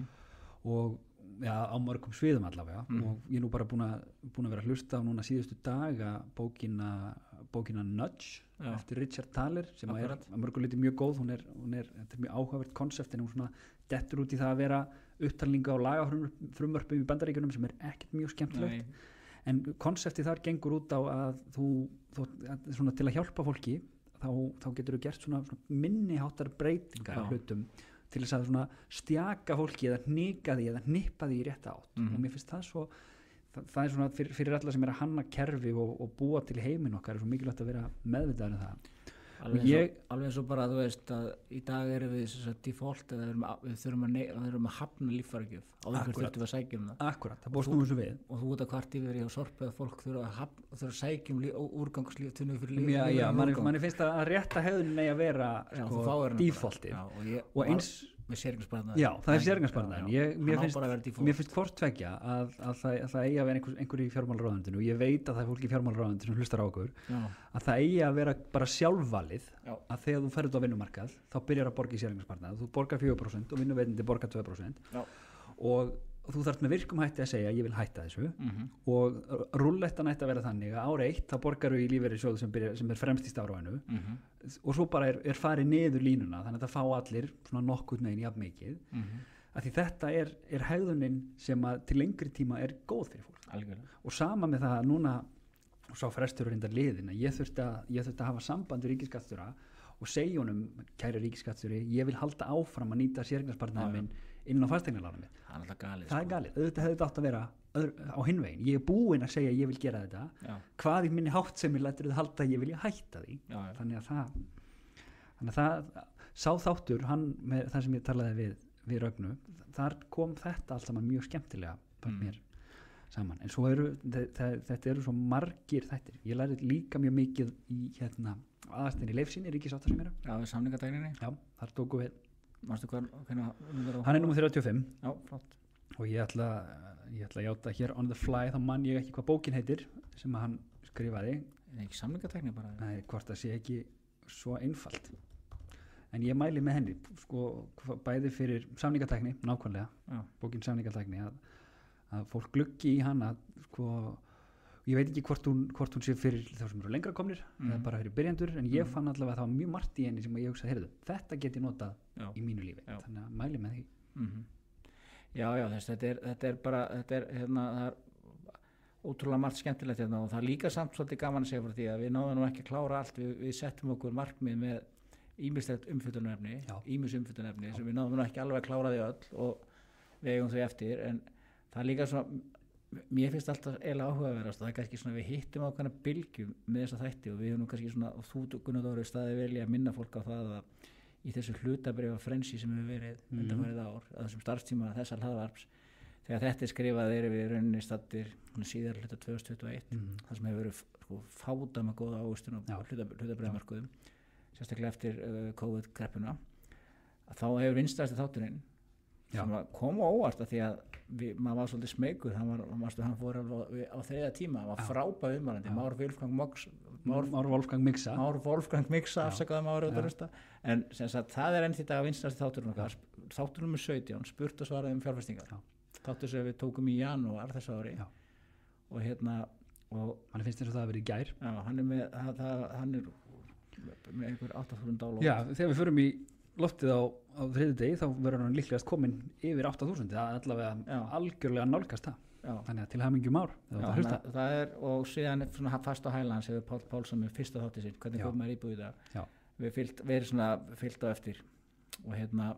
og á mörgum sviðum allavega og ég er nú bara búin að vera að hlusta á núna síðustu daga bókina Nudge eftir Richard Thaler sem er að mörgum liti mjög góð þetta er mjög áhugavert konsept en hún svona dettur út í það að vera upptalninga á lagafrumvörpum í Bandaríkjunum sem er ekkert mjög skemmtilegt en konseptið þar gengur út á að þú svona til að hjálpa fólki þá getur þú gert svona minni háttar breytingar á hlutum til þess að svona stjaka fólki eða hnika því eða hnippa því í rétta átt og mér finnst það svo það er svona fyrir alla sem er að hanna kerfi og búa til heiminn okkar er svo mikilvægt að vera meðvitaður um það alveg svo bara þú veist að í dag erum við þess að default eða við þurfum að hafna líffæragjöf á einhver þurftum að sækja um það Akkurat, það búið snúið svo við og þú ert að kvart yfir í á sorpu að fólk þurfa að sækja um úrgangslíf fyrir líf Já, manni finnst að rétta hegðunin eigi að vera defaultið og eins með séringarsparnaðar. Já, það er séringarsparnaðar. Mér finnst hvort tveggja að það eigi að vera einhver í fjármálaráðuneytinu og ég veit að það er fólk í fjármálaráðuneytinu sem hlustar á okkur að það eigi að vera bara sjálfvalið að þegar þú ferð út á vinnumarkað þá byrjar að borga í séringarsparnað. Þú borgar 4% og vinnuveitandi borgar 2% og þú þarft með virkum hætti að segja ég vil hætta þessu og rúllettan ætti að vera þannig að ára 1 þá borgar þú í lífeyrissjóð sem er fremst í stafróinu og svo bara er farið niður línuna þannig að það fá allir svona nokkurn veginn jafn mikið að því þetta er hegðunin sem að til lengri tíma er góð fyrir fólk Algjörlega. Og sama með það að núna og sá frestur reyndar liðin að ég þurfti að hafa samband við ríkisskattstjóra og segja honum kæri ríkisskattstjóri ég vil halda áfram að nýta séreignasparnaðinn minn inn á fasteignalánum mitt. Það er galið. Auðvitað hefði þetta átt að vera á hinn veginn. Ég er búinn að segja að ég vil gera þetta. Hvað í minni háttsemi lætur þið halda að ég vilja hætta því. Þannig að það sá þáttur hann með það sem ég talaði við Rögnu. Þar kom þetta allt saman mjög skemmtilega fannst mér saman. En svo þetta eru svo margir þættir. Ég lærði líka mjög mikið í aðastinni Leifssyni ríkissáttasemjara. Já, við samningadægninni. Já, þar tóku við Manstu hann er númer 35 Já, flott og ég ætla að játa hér on the fly þá man ég ekki hvað bókin heitir sem að hann skrifaði ekki samningatækni bara Nei, hvort það sé ekki svo einfalt en ég mæli með henni sko, bæði fyrir samningatækni nákvæmlega, bókin samningatækni að fólk gluggi í hann að sko ég veit ekki hvort hún sé fyrir þá sem eru lengra komnir eða bara fyrir byrjandur en ég fann allavega að það var mjög margt í henni sem ég hugsaði, heyrðu, þetta get ég notað í mínu lífi, þannig að mæli með því Já, þetta er bara það er ótrúlega margt skemmtilegt og það er líka samt svolítið gaman að segja fyrir því að við náðum nú ekki að klára allt við settum okkur markmið með ýmislegt umfjöllunarefni sem við náðum nú ekki alveg að klára því öll og við eigum þau eftir en það er líka svona mér finnst alltaf eiginlega áhugaverðast það er kannski svona við hittum ákveðna bylgjum með þessa þætti og við höfum nú kannski svona og þú Gunnar Dóri staðið velja að minna fólk á það að í þessu hlutabréfa frensi sem hefur verið undanfarið ár að þessum starfstíma þessa hlaðvarps þegar þetta er skrifað erum við rauninni staddir síðar hluta 2021 það sem hefur verið sko, fádama góða ávistun á hlutabréfamarkuðum sérstaklega eftir COVID-kreppuna að þá hefur vinstræðasti þátturinn sem kom á óvart að því að maður var svolítið smeykur hann fór á 3. tíma hann var frábæð umvarandi Már Wolfgang Mixa afsakaði maður en sem sagt það er enn því dag að vinstast þátturinn okkar þátturinn nummer 17 spurt og svaraði fjárfestingar þáttur sem við tókum í janúar þessu ári og hann finnst þess að það að vera í gær hann er með einhver 8.000 dálóð Já, þegar við förum í loftið á þriðju degi þá verður hann líklegast komin yfir 8.000 það er allavega algjörlega nálgast það þannig að til hamingjum ár það er og síðan svona fast á hæla hans hefur Páll Pálsson með fyrsta þáttið sín hvernig kom maður íbúið það við erum svona fyllt á eftir og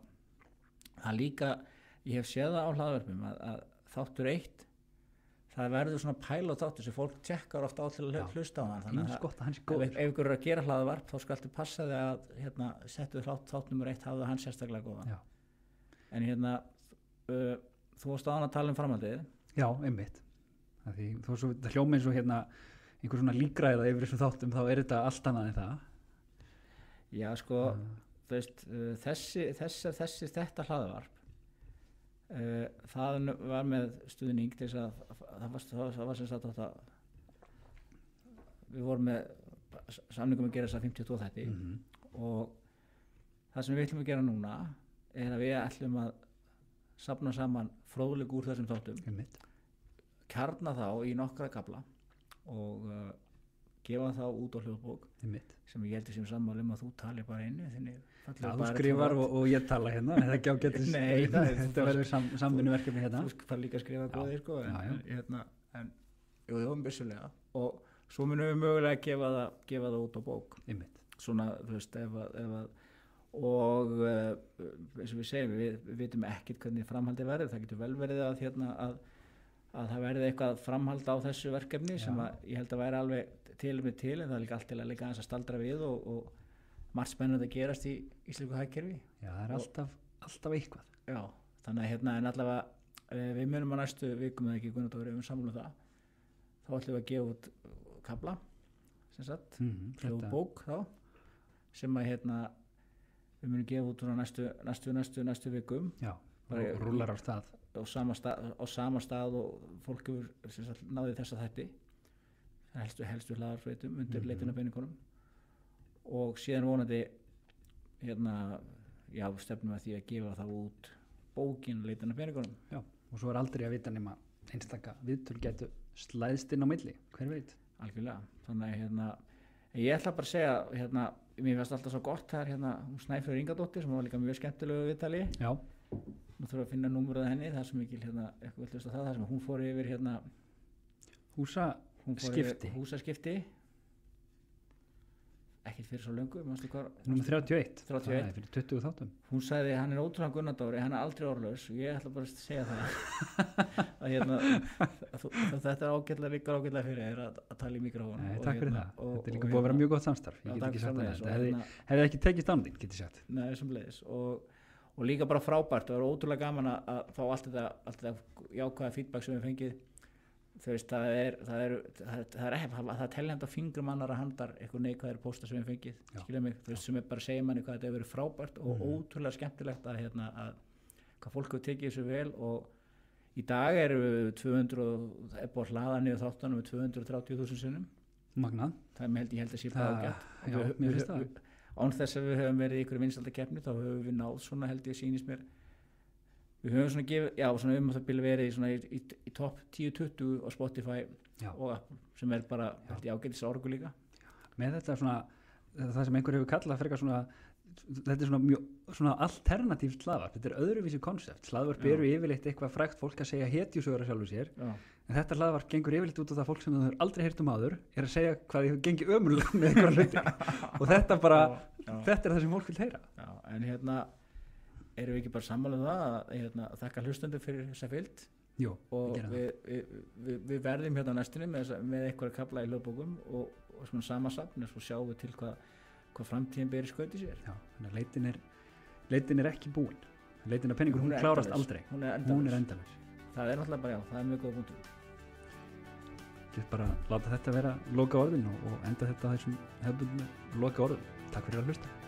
það líka ég hef séð það á hlaðvörpum að þáttur 1 það verður svona pæla á þáttur sem fólk tjekkar ofta á til að hlusta á hann þannig að ef ykkur eru að gera hlaðvarp þá skaltu passa þig að settu þátt nummer 1 hafðu hann sérstaklega góðan en þú varst áðan að tala um framhaldið Já, einmitt það hljóma eins og einhver svona líkræða yfir þessum þáttum þá er þetta allt annað en það Já, sko þú veist, þetta hlaðvarp það var með stuðning til þess að það var sem sagt að við vorum með samningum að gera þess að 52 þætti og það sem við ætlum að gera núna er að við ætlum að safna saman fróðleg úr þessum þáttum kjarna þá í nokkra kafla og gefa þá út á hljóðbók sem ég heldur sem sammáli að þú talir bara einu þú skrifar og ég tala hérna það er ekki ágættis þetta verður samvinnuverkefni hérna þú þarf líka að skrifa góðir sko en vissulega og svo munum við mögulega gefa það út á bók svona, þú veist, ef að og eins og við segjum, við vitum ekkert hvernig framhaldið verður, það getur vel verið að það verði eitthvað framhald á þessu verkefni sem að ég held að væri alveg til en það er líka allt til að líka aðeins að staldra við og margt spennandi að gerast í íslensku hagkerfi. Já, það er alltaf eitthvað. Já, þannig að en allavega við munum á næstu vikum eða ekki Gunnar Dóri um samlu það, þá ætlum við að gefa út kafla sem sagt, hljóðbók þá sem að við munum gefa út næstu vikum. Já, og rúlar á stað. Á sama stað og fólk hefur náði þessa þætti helstu hlaðarfréttum undir leitin að peningunum og síðan vonandi stefnum við því að gefa það út bókin leitin að peningunum. Já, og svo er aldrei að vita nema einstaka viðtöl getur slæðst inn á milli, hver veit? Algjörlega, þannig að ég ætla bara að segja mér finnst alltaf svo gott það Snæfríður Ingadóttir sem var líka mjög skemmtilegu viðtali. Já. Nú þurfum að finna númerið henni, það er svo mikil eitthvað vill hlusta það sem hún fór yfir húsaskipti ekkert fyrir svo löngu Númer 31, það er fyrir 20 þáttum. Hún sagði hann er ótrúlega Gunnar Dóri, hann er aldrei orðlaus og ég ætla bara að segja það að þetta er líka ágætlega fyrir þér að tala í mikrofón. Takk fyrir það, þetta er líka búið að vera mjög gott samstarf, ég get ekki sagt það, þetta hefði ekki tekist án þín, get ég sagt. Nei, sem leiðis og líka bara frábært og það er ótrúlega gaman að fá allt þetta jákvæða feedback sem við fengið. Þú veist, það er teljandi á fingrum annara handar eitthvað neikvæðir pósta sem við fengið, skilja mig, þú veist, sem er bara að segja manni hvað þetta hefur verið frábært og ótrúlega skemmtilegt að hvað fólk hefur tekið þessu vel og í dag eru við 200 og er búið að hlaða niður þáttunum við 230.000 sinnum. Magnað. Það ég held að sé bara ágætt. Já, mér finnst það. Án þess að við höfum verið í ykkur vinsældakeppni þá höfum við náð svona held ég sýnist mér við höfum svona gefið svona það byrja verið í topp 10-20 á Spotify og Apple sem er bara held ég ágætis orgu líka. Með þetta svona það sem einhver hefur kallað frekar svona þetta er svona mjög svona alternatíft hlaðvarp, þetta er öðruvísi konsept. Hlaðvarp eru yfirleitt eitthvað frægt fólk að segja hetjusögur af sjálfu sér. En þetta hlaðvarp gengur yfirleitt út á það fólk sem þú hefur aldrei heyrt áður er að segja hvað þið gengið ömurlega með einhverja hluti og þetta bara þetta er það sem fólk vil heyra. Já, en erum við ekki bara sammála það að þakka hlustendur fyrir þessa fylgd. Jú, og við verðum næstunni með einhverja kafla í hljóðbókum og svona samasafn og svo sjáum við til hvað framtíðin ber í skauti sér. Já, þannig að leitin er ekki búin. Leitin að peningur, hún klárast aldrei. Hún er endalaus. Það er náttúrulega bara, það er mjög góð punktur. Get bara láta þetta vera loka orðin og enda þetta þessum hefðbundnu loka orðin. Takk fyrir að hlusta.